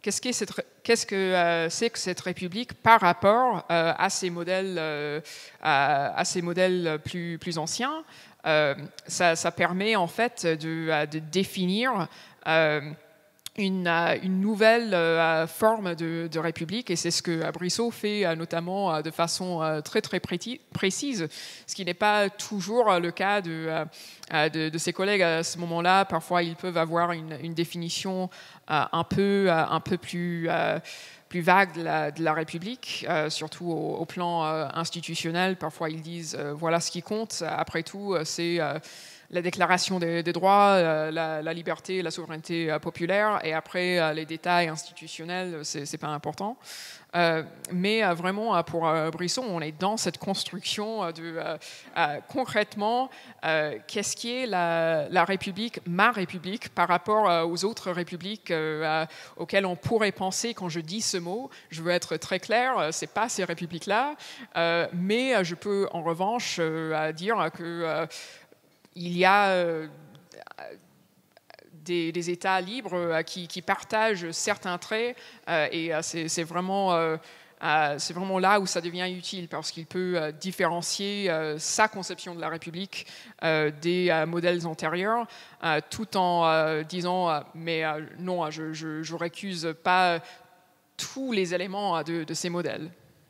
c'est que cette République par rapport à ces modèles plus anciens. ça permet en fait de définir une nouvelle forme de république, et c'est ce que Brissot fait notamment de façon très très précise, ce qui n'est pas toujours le cas de ses collègues à ce moment-là. Parfois ils peuvent avoir une définition un peu plus vague de la République, surtout au plan institutionnel. Parfois ils disent voilà ce qui compte, après tout c'est la déclaration des droits, la liberté, la souveraineté populaire, et après les détails institutionnels, c'est pas important. Mais vraiment, pour Brisson, on est dans cette construction de concrètement, qu'est-ce qui est la République, ma République, par rapport aux autres républiques auxquelles on pourrait penser quand je dis ce mot. Je veux être très clair, c'est pas ces républiques-là, mais je peux en revanche dire que il y a des États libres qui partagent certains traits, et c'est vraiment là où ça devient utile, parce qu'il peut différencier sa conception de la République des modèles antérieurs, tout en disant mais non, je récuse pas tous les éléments de ces modèles.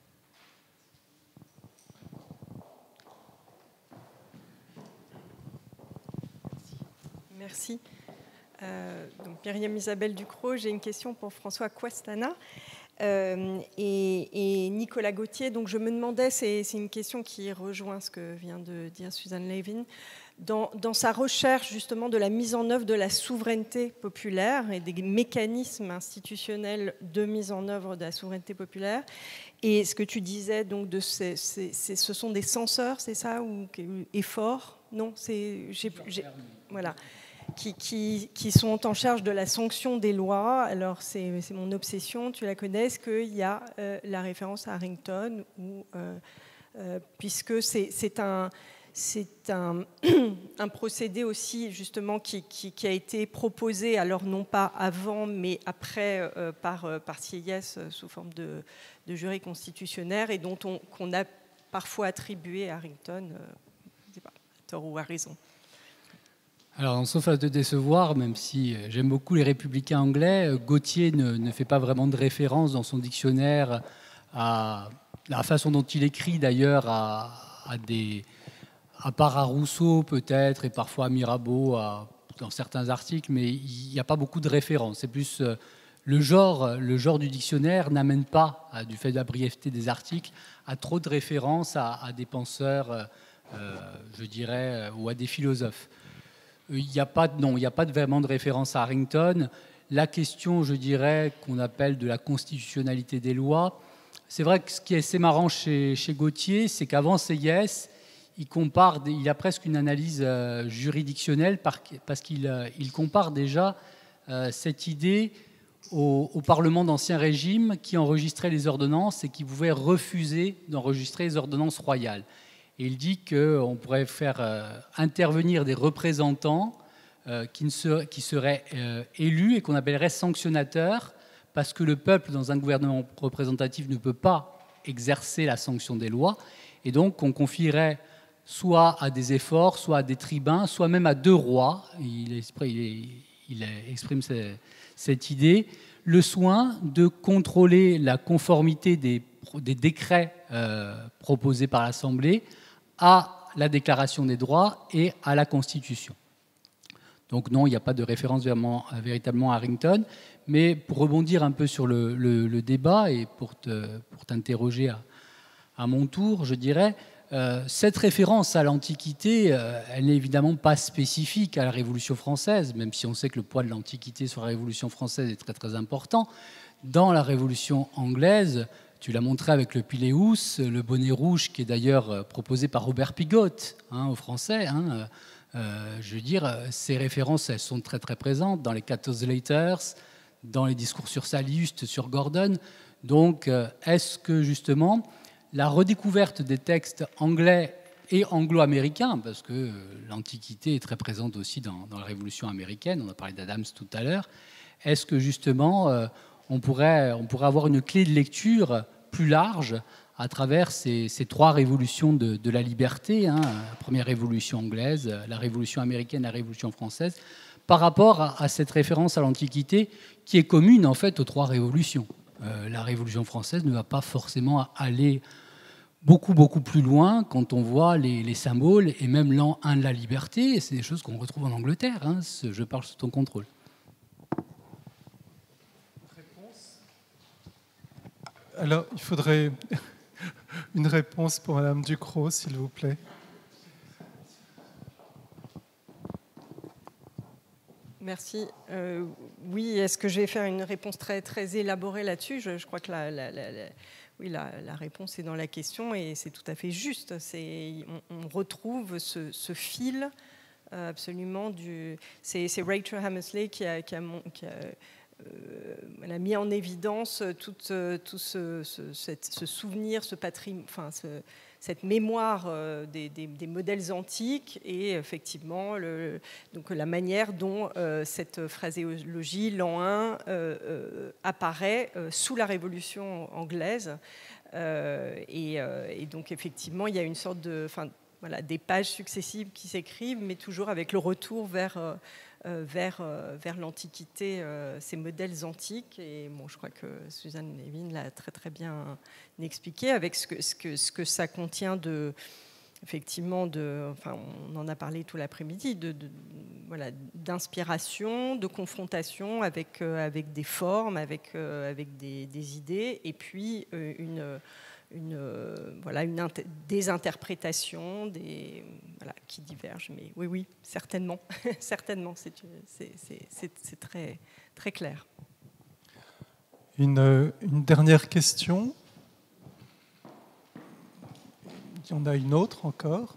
Merci. Donc Myriam Isabelle Ducrot, j'ai une question pour François Quastana et Nicolas Gauthier. Donc je me demandais, c'est une question qui rejoint ce que vient de dire Suzanne Levin, dans sa recherche justement de la mise en œuvre de la souveraineté populaire et des mécanismes institutionnels de mise en œuvre de la souveraineté populaire. Et ce que tu disais, donc, ce sont des censeurs, c'est ça, ou efforts? Non, voilà. Qui sont en charge de la sanction des lois. Alors, c'est mon obsession, tu la connais. Est-ce qu'il y a la référence à Harrington puisque c'est un procédé aussi, justement, qui a été proposé, alors non pas avant, mais après, par Sieyès sous forme de jury constitutionnel, et qu'on a parfois attribué à Harrington, je ne sais pas, à tort ou à raison. Alors, sauf à te décevoir, même si j'aime beaucoup les républicains anglais, Gauthier ne fait pas vraiment de référence dans son dictionnaire à la façon dont il écrit, d'ailleurs, à part à Rousseau peut-être, et parfois à Mirabeau dans certains articles, mais il n'y a pas beaucoup de références. C'est plus le genre du dictionnaire n'amène pas, du fait de la brièveté des articles, à trop de références à des penseurs, je dirais, ou à des philosophes. Il n'y a pas vraiment de référence à Harrington. La question, je dirais, qu'on appelle de la constitutionnalité des lois, c'est vrai que ce qui est assez marrant chez Gauthier, c'est qu'avant Sieyès, il a presque une analyse juridictionnelle, parce qu'il compare déjà cette idée au Parlement d'Ancien Régime qui enregistrait les ordonnances et qui pouvait refuser d'enregistrer les ordonnances royales. Et il dit qu'on pourrait faire intervenir des représentants qui seraient élus et qu'on appellerait sanctionnateurs, parce que le peuple, dans un gouvernement représentatif, ne peut pas exercer la sanction des lois. Et donc, on confierait soit à des efforts, soit à des tribuns, soit même à deux rois. Il exprime cette idée, le soin de contrôler la conformité des décrets proposés par l'Assemblée à la Déclaration des droits et à la Constitution. Donc non, il n'y a pas de référence véritablement à Harrington, mais pour rebondir un peu sur le débat et pour t'interroger à mon tour, je dirais, cette référence à l'Antiquité, elle n'est évidemment pas spécifique à la Révolution française, même si on sait que le poids de l'Antiquité sur la Révolution française est très très important. Dans la Révolution anglaise, tu l'as montré avec le Pileus, le bonnet rouge, qui est d'ailleurs proposé par Robert Pigot, aux Français. Je veux dire, ces références, elles sont très très présentes dans les 14 Letters, dans les discours sur Sallust, sur Gordon. Donc, est-ce que justement la redécouverte des textes anglais et anglo-américains, parce que l'Antiquité est très présente aussi dans la Révolution américaine, on a parlé d'Adams tout à l'heure, est-ce que justement on pourrait avoir une clé de lecture plus large à travers ces trois révolutions de la liberté, hein, la première révolution anglaise, la révolution américaine, la révolution française, par rapport à cette référence à l'Antiquité qui est commune en fait aux trois révolutions. La Révolution française ne va pas forcément aller beaucoup plus loin quand on voit les symboles et même l'an 1 de la liberté. C'est des choses qu'on retrouve en Angleterre. Hein, je parle sous ton contrôle. Alors, il faudrait une réponse pour Madame Ducrot, s'il vous plaît. Merci. Oui, est-ce que je vais faire une réponse très élaborée là-dessus? Je crois que la réponse est dans la question et c'est tout à fait juste. On retrouve ce fil absolument du... C'est Rachel Hammersley qui a mis en évidence tout ce souvenir, ce patrimoine, enfin, cette mémoire des modèles antiques et effectivement donc la manière dont cette phraséologie, l'an 1, apparaît sous la Révolution anglaise. Et donc effectivement, il y a une sorte de... Voilà, des pages successives qui s'écrivent, mais toujours avec le retour vers l'Antiquité, ces modèles antiques. Et bon, je crois que Suzanne Levin l'a très bien expliqué avec ce que ça contient effectivement, on en a parlé tout l'après-midi, voilà, d'inspiration, de confrontation avec des formes, avec des idées, et puis des interprétations qui divergent. Mais oui, certainement, certainement, c'est très clair. Une dernière question. Il y en a une autre encore.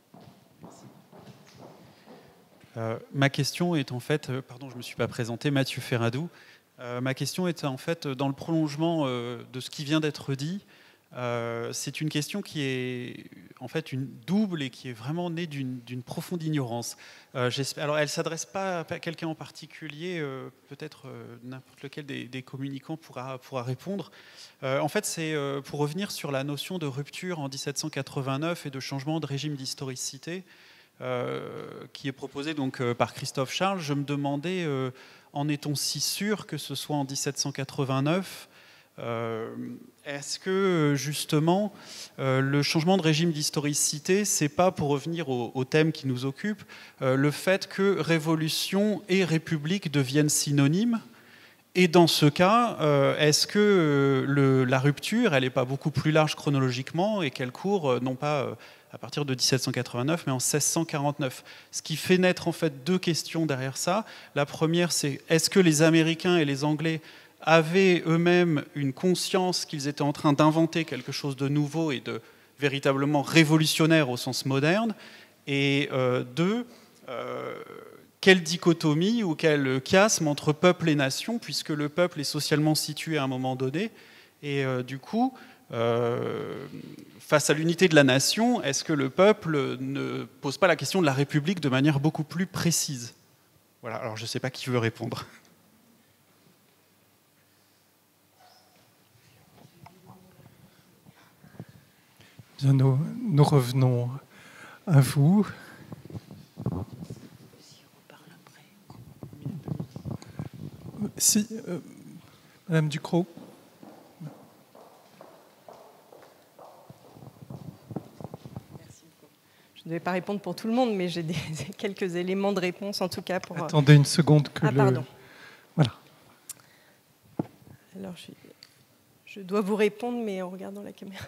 Ma question est en fait, pardon, je ne me suis pas présenté, Mathieu Ferradou. Ma question est en fait dans le prolongement de ce qui vient d'être dit. C'est une question qui est en fait une double et qui est vraiment née d'une profonde ignorance. Alors, elle ne s'adresse pas à quelqu'un en particulier, peut-être n'importe lequel des communicants pourra répondre. En fait, c'est pour revenir sur la notion de rupture en 1789 et de changement de régime d'historicité qui est proposée donc par Christophe Charles. Je me demandais, en est-on si sûr que ce soit en 1789 ? Est-ce que justement le changement de régime d'historicité, c'est pas, pour revenir au thème qui nous occupe, le fait que révolution et république deviennent synonymes? Et dans ce cas, est-ce que la rupture, elle n'est pas beaucoup plus large chronologiquement et qu'elle court non pas à partir de 1789, mais en 1649? Ce qui fait naître en fait deux questions derrière ça. La première, c'est est-ce que les Américains et les Anglais avaient eux-mêmes une conscience qu'ils étaient en train d'inventer quelque chose de nouveau et de véritablement révolutionnaire au sens moderne? Et deux, quelle dichotomie ou quel chiasme entre peuple et nation, puisque le peuple est socialement situé à un moment donné, et du coup, face à l'unité de la nation, est-ce que le peuple ne pose pas la question de la République de manière beaucoup plus précise? Voilà, alors je ne sais pas qui veut répondre. Bien, nous revenons à vous. Si, Madame Ducrot. Merci beaucoup. Je ne vais pas répondre pour tout le monde, mais j'ai quelques éléments de réponse en tout cas pour... Attendez une seconde que pardon. Voilà. Alors, je dois vous répondre, mais en regardant la caméra.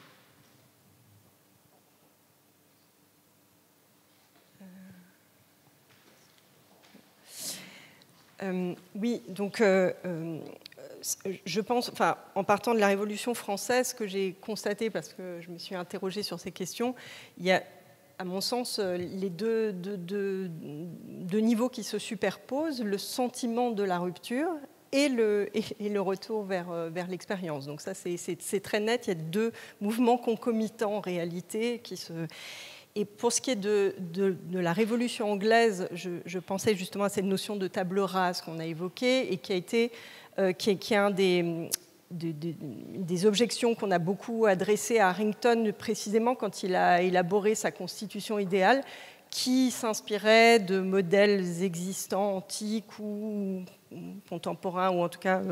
Oui, donc je pense, en partant de la Révolution française, ce que j'ai constaté, parce que je me suis interrogée sur ces questions, il y a, à mon sens, les deux niveaux qui se superposent, le sentiment de la rupture et le retour vers l'expérience. Donc ça, c'est très net, il y a deux mouvements concomitants en réalité qui se... Et pour ce qui est de la Révolution anglaise, je pensais justement à cette notion de table rase qu'on a évoquée et qui est un des des objections qu'on a beaucoup adressées à Harrington, précisément quand il a élaboré sa constitution idéale, qui s'inspirait de modèles existants, antiques ou contemporains, ou en tout cas...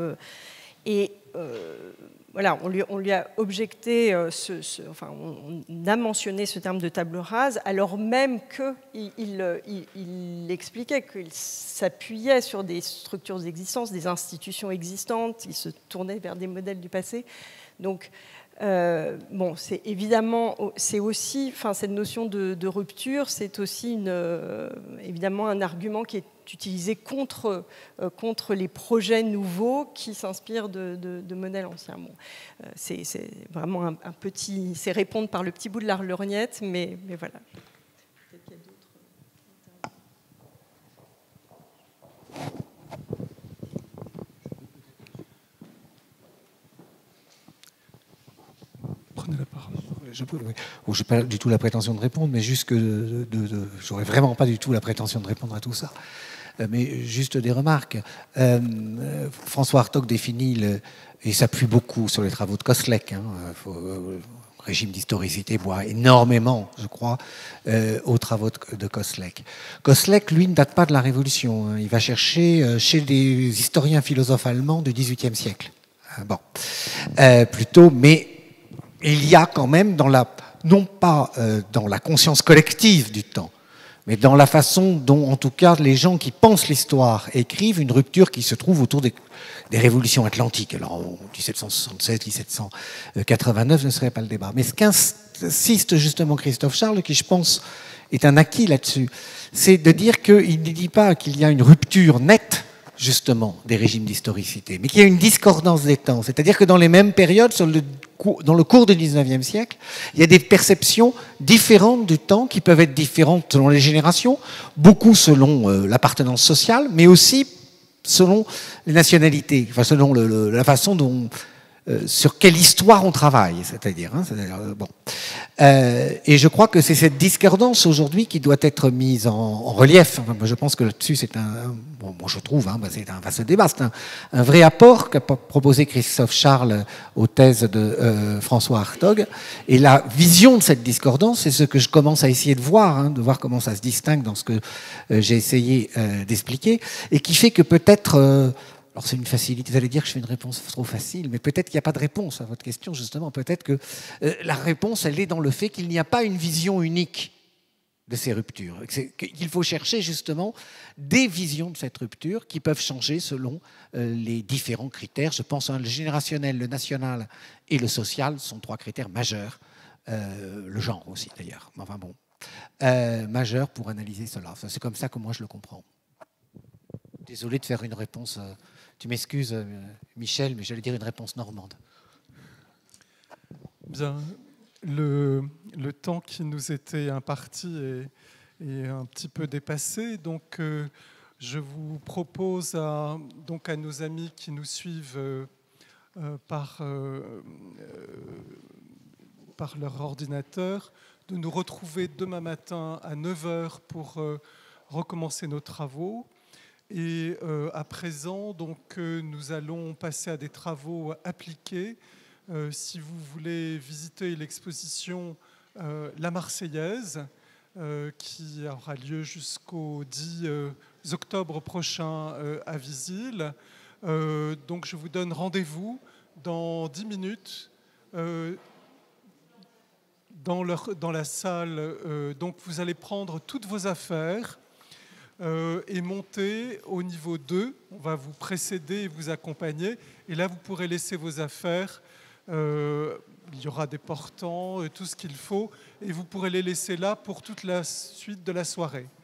voilà, on lui a objecté, on a mentionné ce terme de table rase, alors même qu'il expliquait qu'il s'appuyait sur des structures existantes, des institutions existantes, il se tournait vers des modèles du passé. Donc, c'est évidemment, c'est aussi, cette notion de rupture, c'est aussi évidemment un argument qui est utilisé contre les projets nouveaux qui s'inspirent de modèles anciens. Bon, c'est vraiment un petit, c'est répondre par le petit bout de la lorgnette, mais voilà. Peut-être qu'il y a d'autres. Prenez la parole. Je n'ai pas du tout la prétention de répondre, mais juste que j'aurais vraiment pas du tout la prétention de répondre à tout ça. Mais juste des remarques. François Hartog définit et s'appuie beaucoup sur les travaux de Koselleck. Le régime d'historicité boit énormément, je crois, aux travaux de Koselleck. Koselleck, lui, ne date pas de la Révolution. Il va chercher chez des historiens philosophes allemands du XVIIIe siècle. Plutôt, mais il y a quand même, non pas dans la conscience collective du temps, mais dans la façon dont, en tout cas, les gens qui pensent l'histoire écrivent, une rupture qui se trouve autour des révolutions atlantiques. Alors, en 1776, 1789 ne serait pas le débat. Mais ce qu'insiste justement Christophe Charles, qui, je pense, est un acquis là-dessus, c'est de dire qu'il ne dit pas qu'il y a une rupture nette, justement, des régimes d'historicité, mais qu'il y a une discordance des temps. C'est-à-dire que dans les mêmes périodes, dans le cours du XIXe siècle, il y a des perceptions différentes du temps qui peuvent être différentes selon les générations, beaucoup selon l'appartenance sociale, mais aussi selon les nationalités, selon la façon dont... sur quelle histoire on travaille, c'est-à-dire. Et je crois que c'est cette discordance aujourd'hui qui doit être mise en relief. Je pense que là-dessus, c'est je trouve, c'est un vaste débat. C'est un vrai apport qu'a proposé Christophe Charles aux thèses de François Hartog. Et la vision de cette discordance, c'est ce que je commence à essayer de voir comment ça se distingue dans ce que j'ai essayé d'expliquer, et qui fait que peut-être... alors c'est une facilité, vous allez dire que je fais une réponse trop facile, mais peut-être qu'il n'y a pas de réponse à votre question, justement. Peut-être que la réponse, elle est dans le fait qu'il n'y a pas une vision unique de ces ruptures. Qu'il faut chercher, justement, des visions de cette rupture qui peuvent changer selon les différents critères. Je pense le générationnel, le national et le social sont trois critères majeurs. Le genre aussi, d'ailleurs. Enfin bon, majeurs pour analyser cela. C'est comme ça que moi je le comprends. Désolé de faire une réponse... Tu m'excuses, Michel, mais j'allais dire une réponse normande. Bien, le temps qui nous était imparti est un petit peu dépassé, donc je vous propose à nos amis qui nous suivent par leur ordinateur de nous retrouver demain matin à 9h pour recommencer nos travaux. Et à présent, nous allons passer à des travaux appliqués. Si vous voulez visiter l'exposition La Marseillaise, qui aura lieu jusqu'au 10 octobre prochain à Visil, donc je vous donne rendez-vous dans 10 minutes dans la salle. Donc vous allez prendre toutes vos affaires et monter au niveau 2. On va vous précéder et vous accompagner. Et là, vous pourrez laisser vos affaires. Il y aura des portants, tout ce qu'il faut. Et vous pourrez les laisser là pour toute la suite de la soirée.